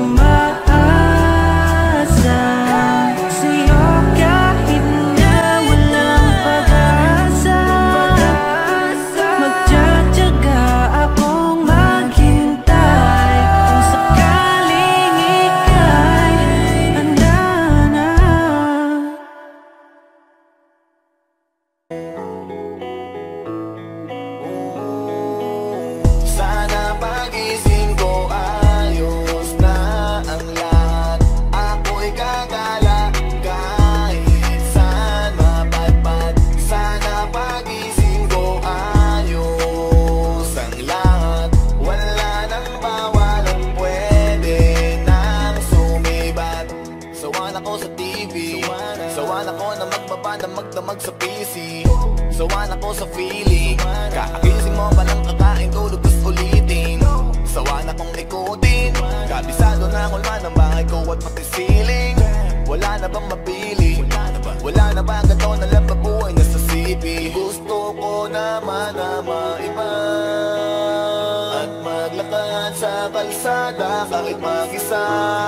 umaasa sa'yo kahit na walang pag-asa. Magtsatsaga akong maghintay kung sakaling ika'y handa na. Sana pagising ko ayos na ang lahat. Ako'y gagala kahit saan mapadpad. Sana pagising ko ayos ang lahat. Wala nang bawalan, pwede nang sumibat. Sawan ako sa T V, sawan ako na magbaba na magdamag sa P C. Sawan ako sa feeling, kakagising mo palang kakain tulog tas ulitin. Sawan akong ikutin, kabisado na ako naman ang bahay ko at pati ceiling. Wala na bang mapili? Wala na ba ganito na lang mabuhay na sa C P? Gusto ko naman na maiba at maglakad sa kalsada kahit mag-isa.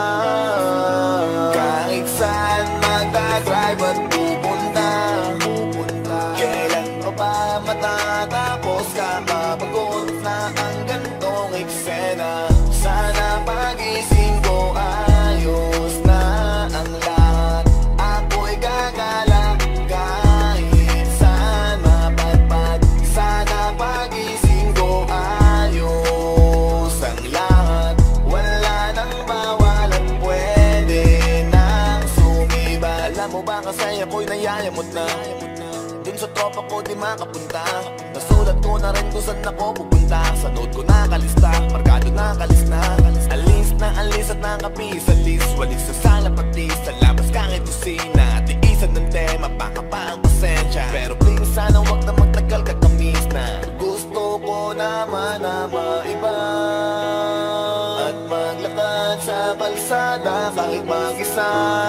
Kahit saan magdadrive at pupunta, kailan pa ba matatapos? Kakapagod na ang gantong eksena. Sana pagising ko ayos na ang lahat. Ako'y gagala kahit saan mapadpad. Sana pagising ko ayos ang lahat. Wala nang bawalan, pwede nang sumiba. Alam mo ba kasi ako'y nayayamot na dun sa tropa ko di makapunta. Nasulat ko na rin kung saan ako pupunta. Sa note ko nakalista, markado nakalis na. Alis na alis at nakapi sa list. Walis sa sala pati sa labas kahit kusina. Tiisan ng tema, baka pa ang pasensya. Pero please sana wag na magtagal katamis na. Gusto ko naman na maiba at maglakad sa kalsada kahit mag-isa.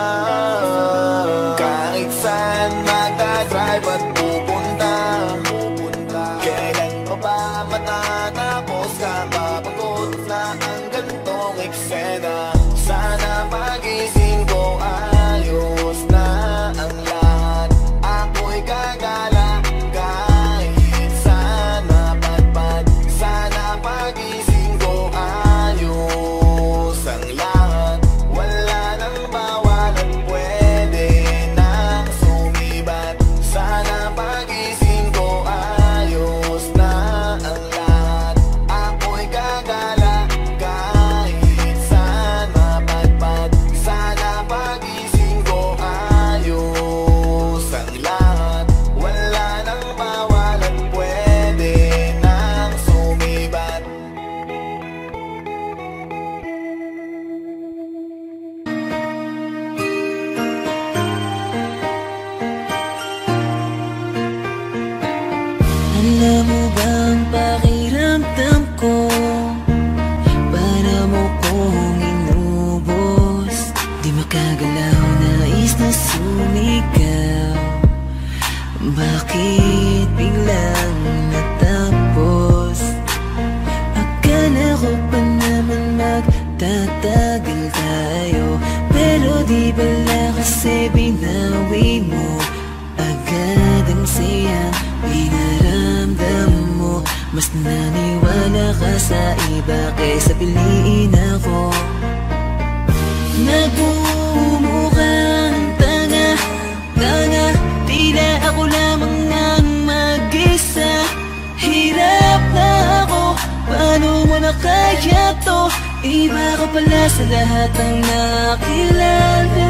Kahit saan magdadrive at pupunta, kailan pa ba matatapos? Kakapagod na ang gantong eksena. Sana pagising ko ayos na ang lahat. Ako'y gagala kahit saan mapadpad. Sana pagising ko ayos ang lahat. Wala nang bawalan, pwede Alam mo bang pakiramdam ko para mo kong inubos? Di makagalaw, nais na sumigaw. Bakit biglang natapos? Akala ko pa naman magtatagal tayo, pero di bala kasi binawi mo agad ang sayang pinaramdam mo. Mas naniwala ka sa iba kaysa piliin ako. Nagmumukhang tanga, tanga, tila ako lamang ang mag-isa. Hirap na ako, paano mo na kaya to? Iba ka pala sa lahat ng nakilala.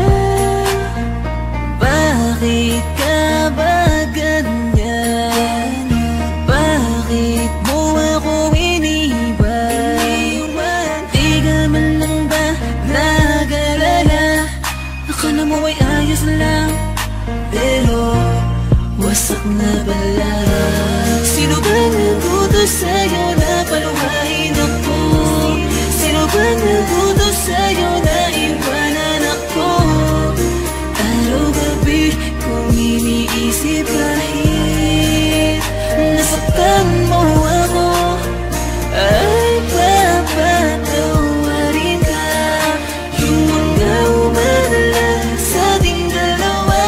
Bakit ka ba ganyan? Bakit mo ako iniwan? Di ka man lang ba nag-alala? Akala mo ay ayos lang, pero wasak na pala. Sino ba nagutos sa'yo na paluhain ako? Sino ba nagutos sa'yo na iwanan ako? Araw-gabi kung iniisip kahit nasaktan mo ako, ay papatawarin ka. Yung mga umanalang sa ating dalawa.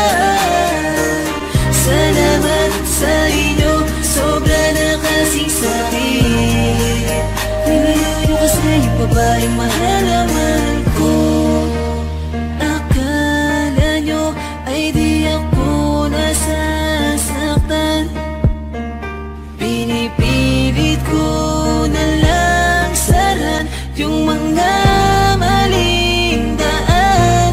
Salamat sa inyo, sobra na kasing sakit. Nilayo kasi yung babaeng mahalaman ko. Akala nyo ay di ako nasasaktan. Pinipilit ko na lang saran yung mga maling daan.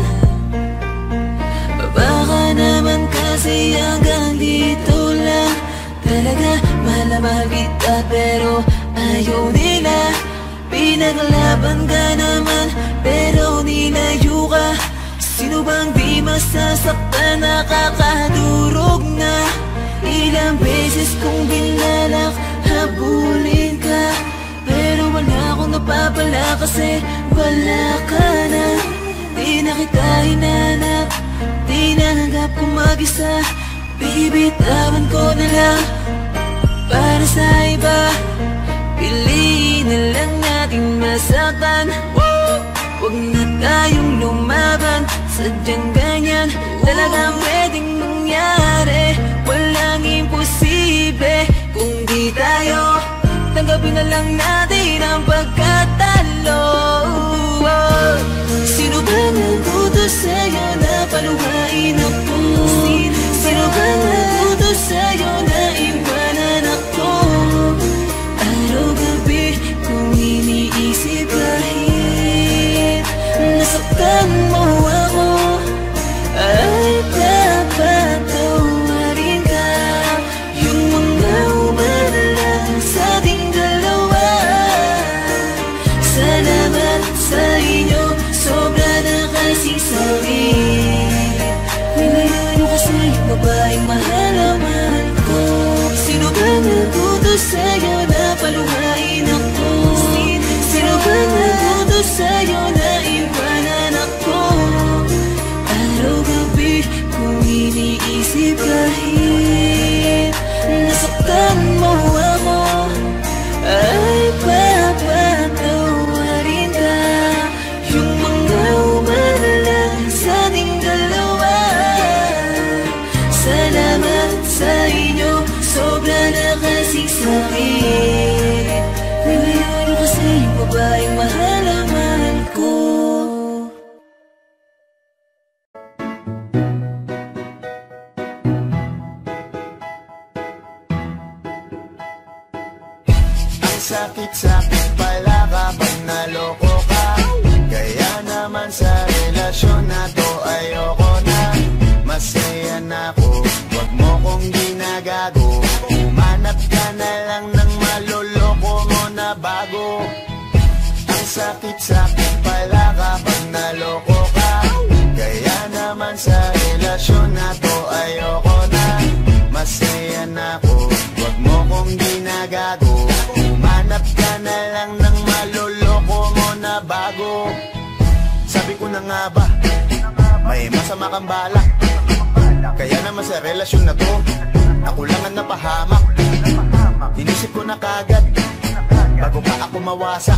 Baka naman kasi hanggang dito lang. Talaga mahal na mahal kita pero ayaw nila. Pinaglaban ka naman pero nilayo ka. Sino bang di masasaktan, nakakadurog na? Ilang beses kong binalak, habulin ka, pero wala akong napapala kasi wala ka na. Di na kita hinanap, di nanggap kong mag-isa. Bibitawan ko na lang para sa iba. Piliin na lang natin masaktan. Huwag na tayong lumaban, sadyang ganyan talagang pwedeng mangyari. Walang imposible kung di tayo. Tanggapin na lang natin ang pagkatalo. Sino ba nagutos sa'yo na paluhain ako? Sino ba nagutos sa'yo na iwanan ako? Araw-gabi kung iniisip kahit nasaktan mo ako, ay papatawarin ka. Yung mga umanalang sa ating dalawa. Salamat sa inyo, sobra na kasing sakit. Nilayo kasi yung babaeng mahalaman ko. Sino ba nagutos sa'yo na paluhain ako? Sino ba nagutos sa'yo na iwanan ako? Araw-gabi kung iniisip kahit nasaktan mo ako, ay papatawarin ka. Yung mga umanalang sa ating dalawa. Salamat sa inyo, sobra na kasing sakit. Nilayo kasi yung babaeng mahalaman ko. Sakit-sakit pala kapag naloko ka. Kaya naman sa relasyon na to ayoko na. Masaya na ako, wag mo kong ginagago. Umanap ka na lang ng maloloko mo na bago. Ang sakit-sakit pala kapag naloko ka. Kaya naman sa relasyon na to ayoko na. Masaya na ako, wag mo kong ginagago. Humanap ka na lang ng maloloko mo na bago. Sabi ko na nga ba, may masama kang balak. Kaya naman sa relasyon na to, ako lang ang napahamak. Inisip ko na kagad, bago pa ako mawasak.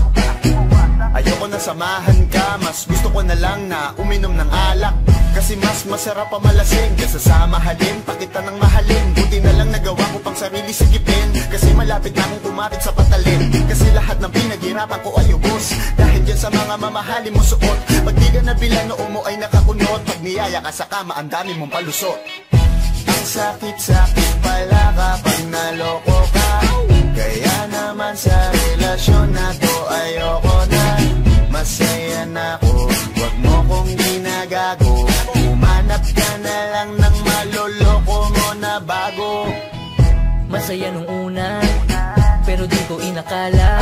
Ayoko na samahan ka, mas gusto ko na lang na uminom ng alak. Kasi mas masarap pa malasing kaysa sa mahalin, pakita ng mahalin. Buti na lang nagawa ko pang sarili sigipin, kasi malapit na akong kumapit sa patalin. Kasi lahat ng pinaghirapan ko ay ubos, dahil dyan sa mga mamahalin mo suot. Pag di ka nabilang noo mo ay nakakunot, pag niyaya ka sa kama ang dami mong palusot. Ang sakit-sakit pala kapag naloko ka, kaya naman sa relasyon na to ayoko na. Masaya na ako, wag mo kong ginagago. Humanap ka na lang ng maloloko mo na bago. Masaya nung una, pero di ko inakala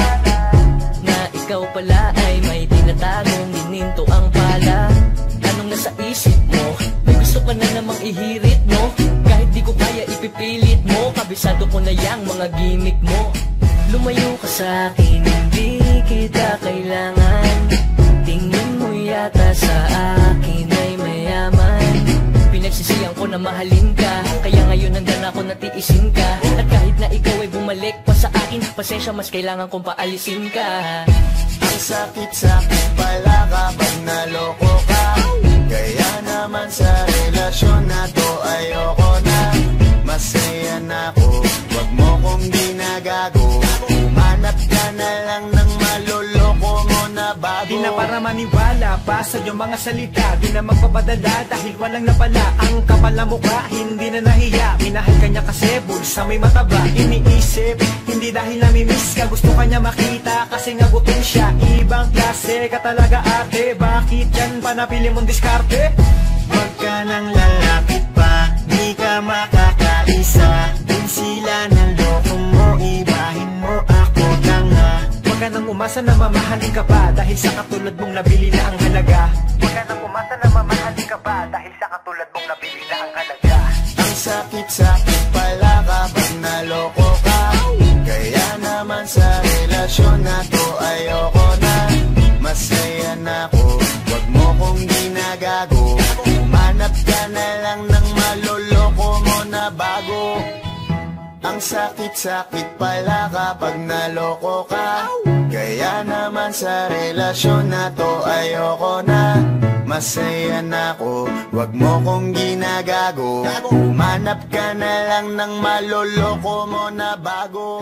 na ikaw pala ay may tinatagong gininto ang pala. Anong nasa isip mo? May gusto ka na namang ihirit mo. Kahit di ko kaya ipipilit mo, kabisado ko na yang mga gimmick mo. Lumayo ka sa akin, hindi kita kailangan. Tingin mo yata sa akin ay mayaman. Pinagsisiyan ko na mahalin ka, kaya ngayon nandan ako natiisin ka. At kahit na ikaw ay bumalik pa sa akin, pasensya mas kailangan kong paalisin ka. Ang sakit-sakit pala kapag naloko ka, kaya naman sa relasyon na to ayoko na. Masaya na ako, wag mo kong ginagago. Humanap ka na lang ng maloloko mo na bago. Di na para maniwala pa sa iyong mga salita, di na magpapadala dahil walang napala. Ang kapal na mukha, hindi na nahiya. Minahal ka niya kasi bulsa may mataba. Iniisip, hindi dahil namimiss ka, gusto ka niya makita kasi nga gutom siya. Ibang klase ka talaga ate, bakit yan pa napili mong diskarte? Wag ka nang lalapit pa, di ka makakaisa. Dun sila ng loko mo, ibahin mo ako tanga. Huwag ka nang umasa na mamahalin ka pa, dahil sa katulad mong nabili na ang halaga. Huwag ka nang umasa na mamahalin ka pa, dahil sa katulad mong nabili na ang halaga. Ang sakit-sakit pala kapag naloko ka, kaya naman sa relasyon na to ayoko na. Masaya na ako, wag mo kong ginagago. Humanap ka na lang ng maloloko mo na bago. Ang sakit-sakit pala kapag naloko ka, kaya naman sa relasyon na to ayoko na. Masaya na ako, wag mo kong ginagago. Humanap ka na lang ng maloloko mo na bago.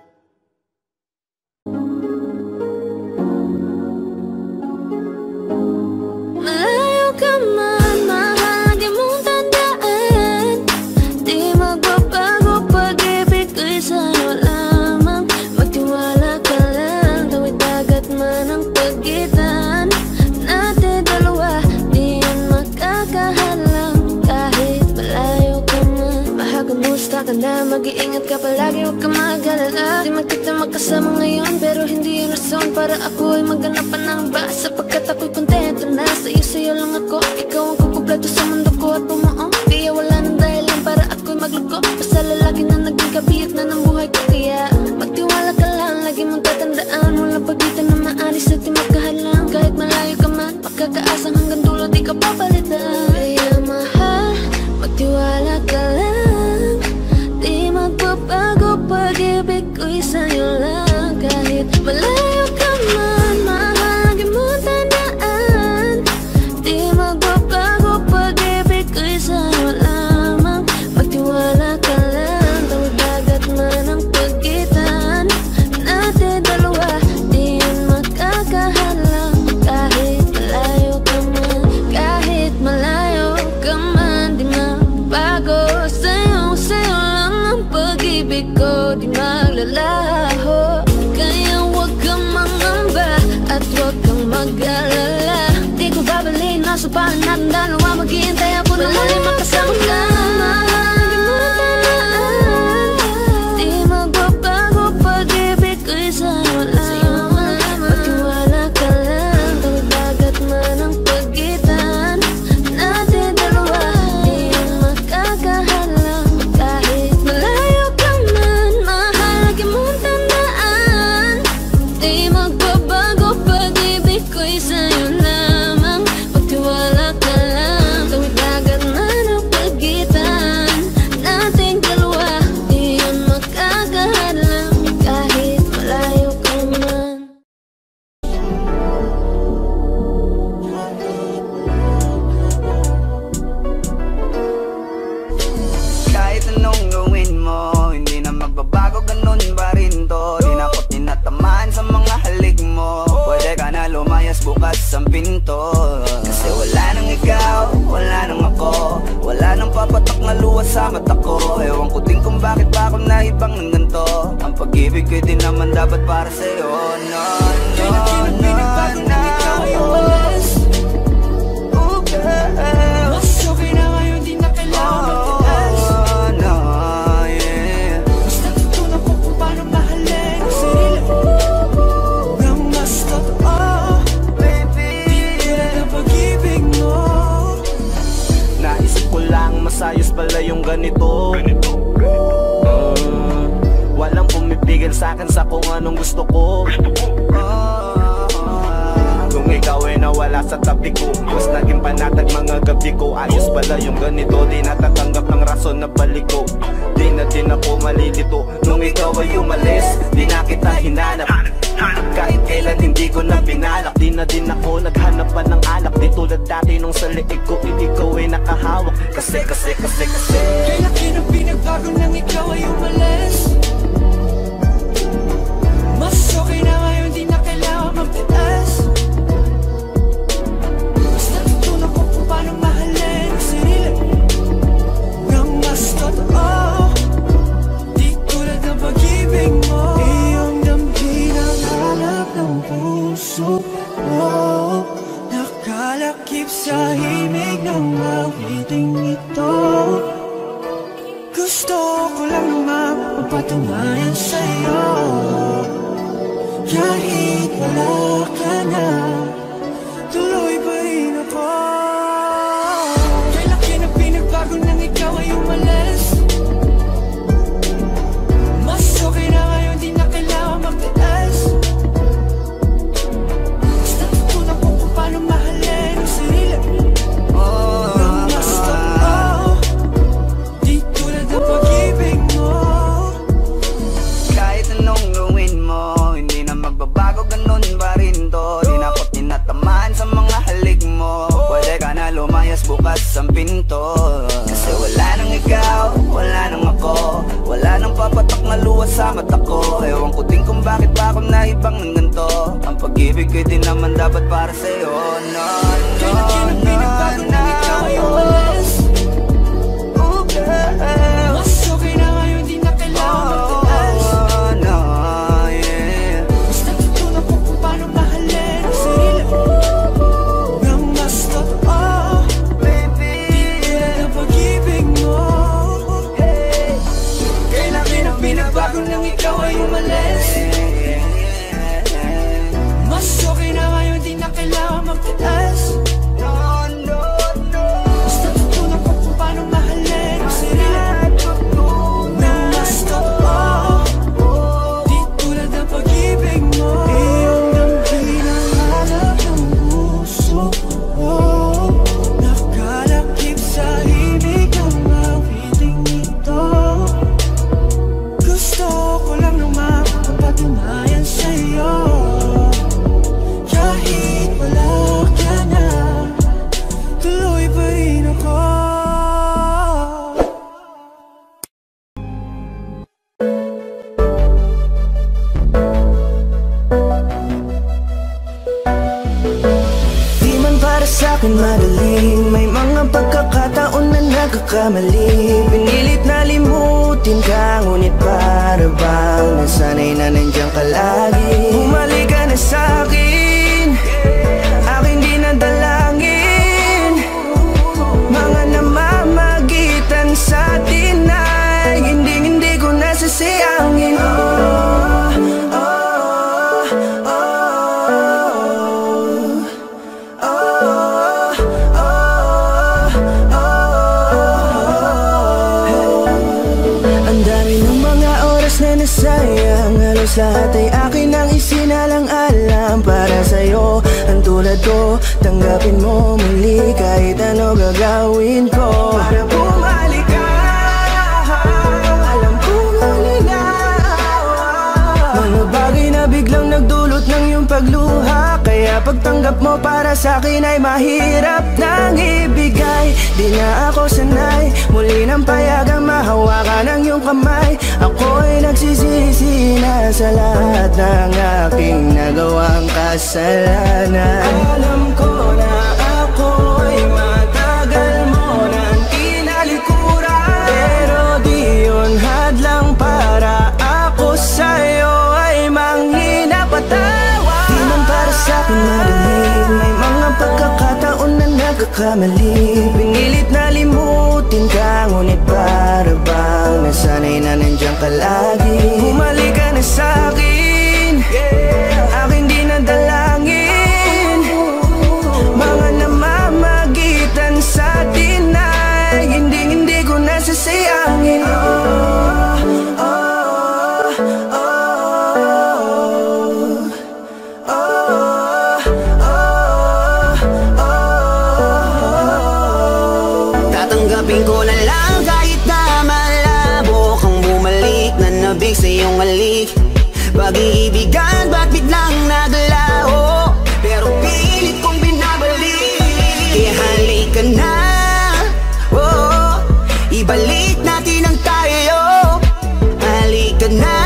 Malayo ka man, mahal, di mong tandaan. Di magbabago, pag-ibig ko'y sa'yo lamang. Magtiwala ka lang, tawid dagat man ang pagitan natin dalawa, di yan makakahalang. Kahit malayo ka man, mahagamusta ka na, mag-iingat ka palagi, huwag ka mag-alala. Di magkita magkasama ngayon, pero hindi yun rason para ako ay maghanap pa ng iba. Sapagkat ako'y kontento na sa'yo, sa'yo lang ako. Ikaw ang kukumpleto sa mundo ko at bumuo. Kaya wala nang dahilan para ako'y magluko. Basta lalaki na naging kabiyat na ng buhay ko. Kaya magtiwala ka lang, lagi mong tatandaan. Walang pagitan na maalis at di magkahalang. Kahit malayo ka man, makakaasang hanggang dulo di ka papalitan. Kaya mahal, magtiwala ka lang. Di magbabago, pag-ibig ko'y sa'yo lang. Kahit malayo ka man, mahal, lagi mong tandaan. Di magbabago, pag-ibig ko'y sa'yo lamang. Magtiwala ka lang, tawid dagat man ang pagitan natin dalawa, di yan makakahalang. Kahit malayo ka man, kahit malayo ka man, di magbago. Sa'yo, sa'yo lang ang pag-ibig ko, di maglalaho. Kaya huwag kang mangamba at huwag kang mag-alala. Di ko babaliin, nasupahan natin dalawa, maghihintay ako na muli makasama ka. Di magbabago, pag-ibig ko'y sa'yo lamang. Magtiwala ka lang, tawid dagat man ang pagitan natin dalawa, di yan makakahalang. Kahit malayo ka man, mahal, lagi mong maluwas sa mata ko. Ewan ko din kung bakit ba ako naibang ng ganito. Ang pag-ibig ko din naman dapat para sa'yo. No, no, no, no, ikaw ay umalis. Oh girl, mas okay na ngayon, di na kailangan magtigas. Oh no, yeah. Mas natutunan ko kung paano mahalin ang sarili nang mas totoo. Baby, di tulad ng pag-ibig mo. Naisip ko lang masayos pala yung ganito. Ganito, ganito. Uh, walang pumipigil sa'kin sa kung anong gusto ko. uh, Kung ikaw ay nawala sa tabi ko, mas naging panatag mga gabi ko. Ayos pala yung ganito, di natatanggap ng rason na balik ko. Di na din ako malilito nung ikaw ay umalis. Di na kita hinanap kahit kailan hindi ko na pinalak. Di na din ako naghanap pa ng alak. Di tulad dati nung sa liig ko, ikaw ay nakahawak. Kasi, kasi, kasi, kasi kailan kinang pinagbago nang ikaw ay umalis. Mas okay na ngayon, di na kailangan magtitas. Mas natutunan ko kung paano mahalin ang sarili nang mas totoo. Di tulad ng pag-ibig mo. Iyong damhin ang hanap ng puso mo. Nakalakip sa himig ng awiting ito. Gusto ko lang naman mapatunayan sa'yo. Kahit wala ka na, tuloy pa rin ako. Kailan kinang pinagbago nang ikaw ay umalis. Mas okay na ngayon, di na kailangan magtitas. Mas natutunan ko kung paano mahalin ang sarili nang mas totoo. Di tulad ng pag-ibig mo. Kahit anong gawin mo, hindi na magbabago, ganun pa rin to. Di na ako tinatamaan sa mga halik mo. Pwede ka na lumayas, bukas ang pinto. Kasi wala nang ikaw, wala nang ako. Wala nang papatak na luwas sa mata ko. Ewan ko din kung bakit ba ako naibang ng ganito. Ang pag-ibig ko din naman dapat para sa'yo. No, no, no, no, ikaw ay umalis. Oh girl, mas okay na ngayon, di na kailangan magtitas. Oh no, yeah. Mas natutunan ko kung paano mahalin ang sarili nang mas totoo. Baby, di tulad ng pag-ibig mo. Hey, kailan kinang pinagbago nang ikaw ay umalis. Mas okay na ngayon, di na kailangan magtitas. No, no, no. Mas natutunan ko kung paano mahalin ang sarili nang mas totoo. Di tulad ng pag-ibig mo. Iyong damhin ang hanap ng puso mo. Nakalakip sa himig ng awiting ito. Gusto ko lang naman mapatunayan sa'yo. Kahit wala ka na, tuloy pa rin ako. Di man para sa'kin madaling, may mga pagkakataon na nagkakamali. Pinilit na limutin ka, ngunit para bang nasanay na nandiyan ka lagi. Bumalik ka na sa'kin, aking di nadalangin. Mga namamagitan sa atin ay hindi hindi ko nasasayangin. Oh, oh, oh, oh, oh, oh. Ang dami ng mga oras na nasayang, halos lahat ay akin ang isinalang-alam para sa'yo. Ang tulad ko, tanggapin mo muli kahit ano gagawin ko para bumalik ka. Alam ko malinaw mga bagay na biglang nagdulot ng iyong pagluha. Kaya pagtanggap mo para sa'kin ay mahirap nang ibigay. Di na ako sanay, muli nang payagang mahawakan ang iyong kamay. Ako'y nagsisisi na sa lahat ng aking nagawang kasalanan. Alam ko na ako'y matagal mo nang tinalikuran. nagkakamali. Pinilit na limutin ka, ngunit para bang nasanay na nandiyan ka lagi. Bumalik ka na sa'kin, aking di nadalangin. Mga namamagitan sa atin ay hindi hindi ko nasasayangin. Oh, oh, oh, oh, oh, oh. Tatanggapin ko na lang kahit na malabo kang bumalik na nabig sa iyong halik. Pag-iibigan ba't biglang naglaho, pero pilit kong binabalik. Kaya halika na, oh, ibalik natin ang tayo. Halika na,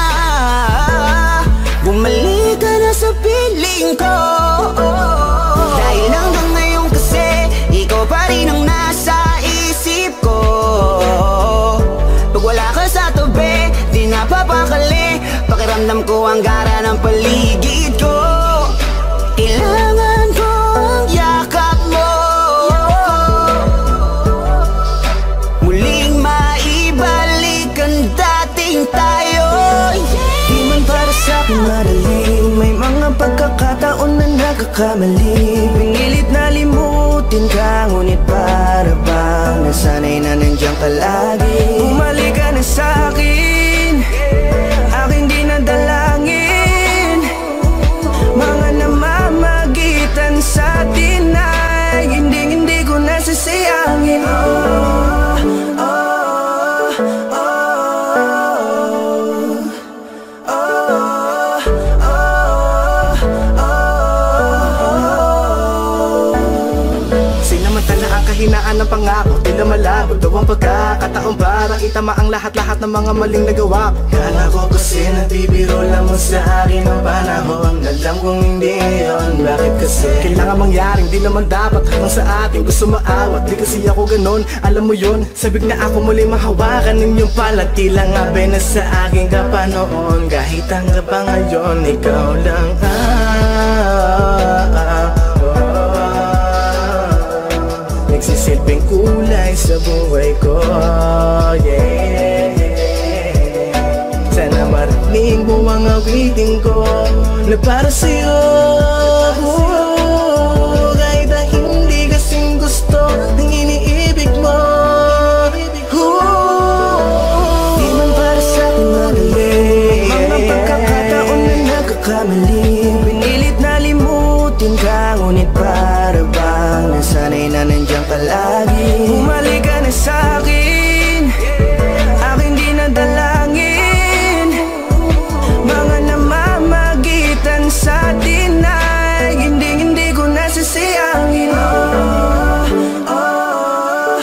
bumalik ka na sa piling ko. Dahil hanggang ngayon kasi ikaw pa rin ang nasa isip ko. Pag wala ka sa tabi, di napapakali. Pakiramdam ko ang gara ng paligid ko. Kailangan ko ang yakap mo, muling maibalik ang dating tayo. Di man para sa'kin madali, may mga pagkakataon na nagkakamali. Pinilit na limutin ka, ngunit para bang nasanay na nandiyan ka lagi. Bumalik ka na sa'kin, aking di nadalangin. Mga namamagitan sa atin ay hindi hindi ko nasasayangin. Oh, oh, oh, oh, oh. Sinamantala ang kahinaan ng pangako, tila malabo daw ang pagkakataon parang itama ang lahat-lahat ng mga maling nagawa ko. Kala ko kasi nabibiro lamang sa akin ang panahon. Alam kong hindi yun, bakit kasi kailangan mangyaring di naman dapat hanggang sa ating gusto maawat. Di kasi ako ganon, alam mo yun. Sabik na ako muli mahawakan ninyong palat. Tila nga na sa aking kapanoon. Kahit hanggang pa ngayon, ikaw lang ah, ah, ah. Nagsisilbing kulay sa buhay ko, yeah. Sana marinig mo ang awitin ko na para sa'yo, oh, kahit na hindi kasing gusto ng iniibig mo, oh. Di man para sa'kin madali, mga pagkakataon na nagkakamali. Pinilit na limutin ka, ngunit para bang nasanay na nandiyan ka lagi. Bumalik ka na sa'kin, aking di nadalangin. Mga namamagitan sa atin ay hindi hindi ko nasasayangin. Oh, oh,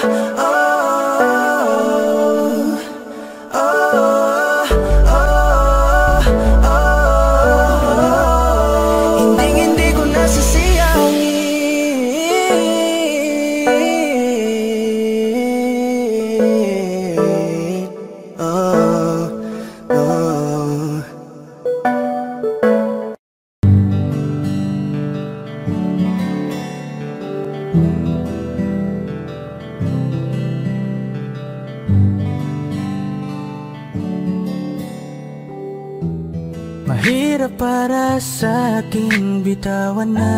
oh, oh, oh, oh. Hindi hindi ko nasasayangin. Oh, oh. Mahirap para sa aking bitawan na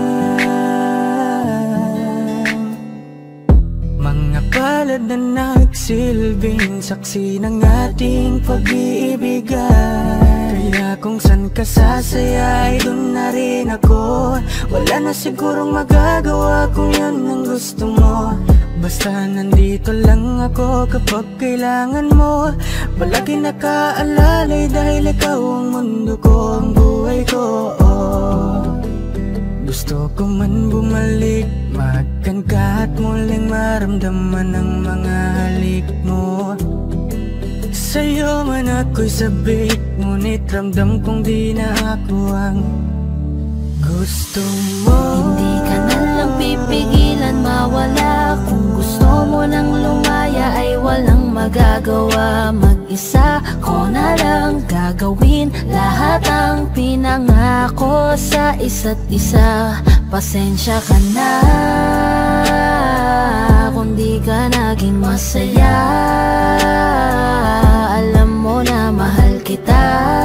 mga palad na nagsilbing saksi ng ating pag-iibigan. Kaya kung san ka sasaya ay dun na rin ako. Wala na sigurong magagawa kung yan ang gusto mo. Basta nandito lang ako kapag kailangan mo. Palagi nakaalalay dahil ikaw ang mundo ko, ang buhay ko, oh. Gusto ko man bumalik, magkan ka at muling maramdaman ang mga halik mo. Sa'yo man ako'y sabik, ngunit ramdam kong di na ako ang gusto mo. Hindi ka na lang pipigilan mawala. Kung gusto mo nang lumaya ay walang magagawa. Mag-isa ko na lang gagawa. gagawin lahat ang pinangako sa isa't isa. Pasensya ka na kung di ka naging masaya. Alam mo na mahal kita,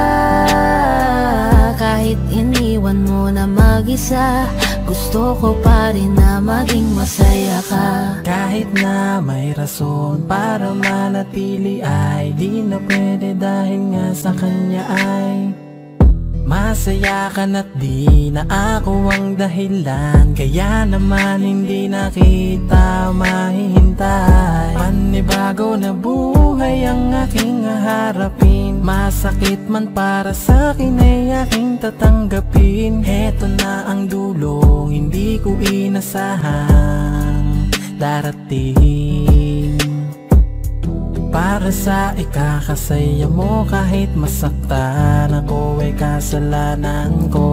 kahit iniwan mo na mag-isa. Gusto ko pa rin na maging masaya ka. Kahit na may rason para manatili ay di na pwede dahil nga sa kanya ay masaya ka na't di na ako ang dahilan. Kaya naman hindi na kita mahihintay. Panibago na buhay ang aking haharapin. Masakit man para sa'kin ay aking tatanggapin. Heto na ang dulo, hindi ko inasahang darating. Para sa ikakasaya mo kahit masaktan ako ay kasalanan ko.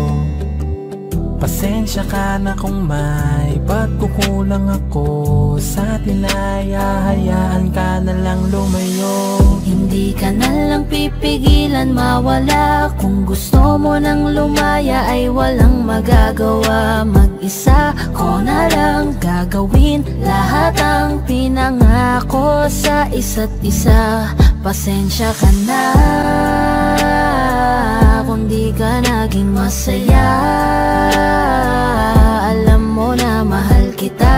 Pasensya ka na kung may pagkukulang ako sa atin ay hahayaan ka na lang lumayo. Hindi ka na lang pipigilan mawala. Kung gusto mo nang lumaya ay walang magagawa. Mag-isa ko na lang gagawin lahat ang pinangako sa isa't isa. Pasensya ka na kung di ka naging masaya. Alam mo na mahal kita,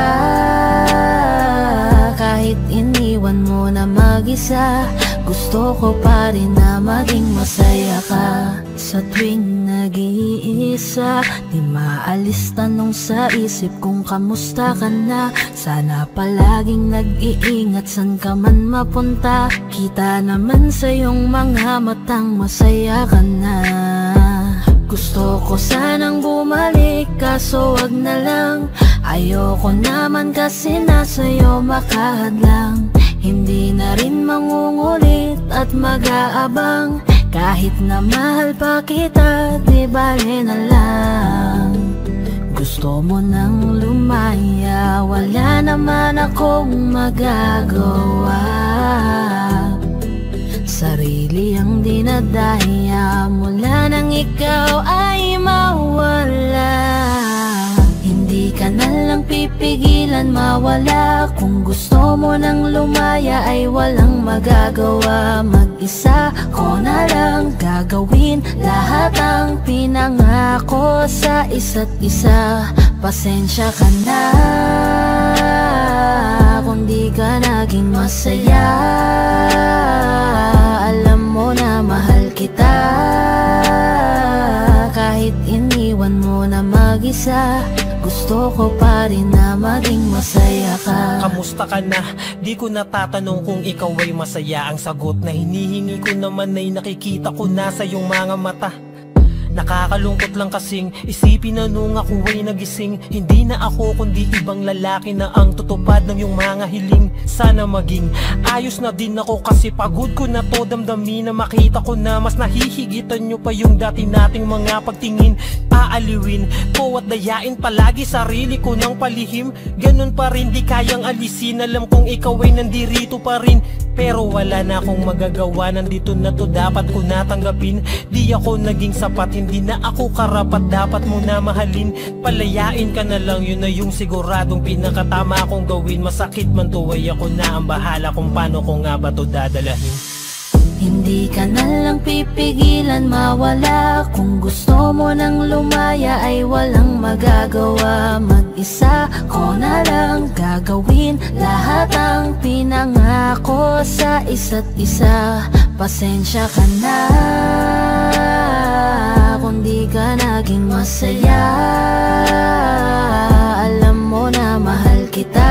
kahit iniwan mo na mag-isa. Gusto ko pa rin na maging masaya ka. Sa tuwing nag-iisa, di maalis tanong sa isip kung kamusta ka na. Sana palaging nag-iingat san ka man mapunta. Kita naman sa iyong mga matang masaya ka na. Gusto ko sanang bumalik kaso wag na lang. Ayoko naman kasi nasa'yo makahadlang. Hindi na rin mangungulit at mag-aabang. Kahit na mahal pa kita, di bale na lang. Gusto mo nang lumaya, wala naman akong magagawa. Sarili ang dinadaya mula nang ikaw ay mawala. Hindi ka na lang pipigilan mawala. Kung gusto mo nang lumaya ay walang magagawa. Mag-isa ko na lang gagawin lahat ang pinangako sa isa't isa. Pasensya ka na kung di ka naging masaya. Alam mo na mahal kita, kahit iniwan mo na mag-isa. Gusto ko pa rin na maging masaya ka. Kamusta ka na? Di ko natatanong kung ikaw ay masaya. Ang sagot na hinihingi ko naman ay nakikita ko na sa iyong mga mata. Nakakalungkot lang kasing isipin na nung ako ay nagising, hindi na ako kundi ibang lalaki na ang tutupad ng iyong mga hiling. Sana maging ayos na din ako kasi pagod ko na to damdamin na makita ko na mas nahihigitan nyo pa yung dati nating mga pagtingin. Aaliwin ko at dayain palagi sarili ko ng palihim. Ganun pa rin di kayang alisin. Alam kong ikaw ay nandirito pa rin, pero wala na akong magagawa. Nandito na to, dapat ko natanggapin. Di ako naging sapat, hindi na ako karapat. Dapat mo na mahalin, palayain ka na lang. Yun na yung siguradong pinakatama kong gawin. Masakit man to ay ako na ang bahala kung paano ko nga ba to dadalahin. Hindi ka na lang pipigilan mawala. Kung gusto mo nang lumaya ay walang magagawa. Mag-isa ko na lang gagawin lahat ang pinangako sa isa't isa. Pasensya ka na kung di ka naging masaya. Alam mo na mahal kita,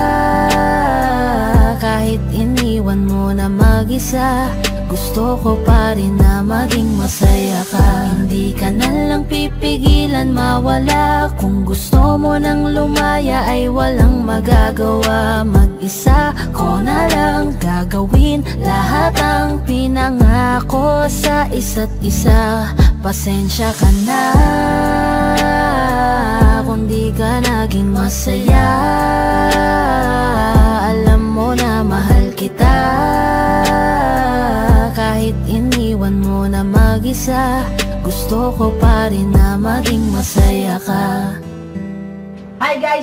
kahit iniwan mo na mag-isa. Gusto ko pa rin na maging masaya ka. Hindi ka na lang pipigilan mawala. Kung gusto mo nang lumaya ay walang magagawa. Mag-isa ko na lang gagawin lahat ang pinangako sa isa't isa. Pasensya ka na kung di ka naging masaya. Alam mo na mahal kita, kahit iniwan mo mag-isa, gusto ko pa rin na maging masaya ka. Hi guys!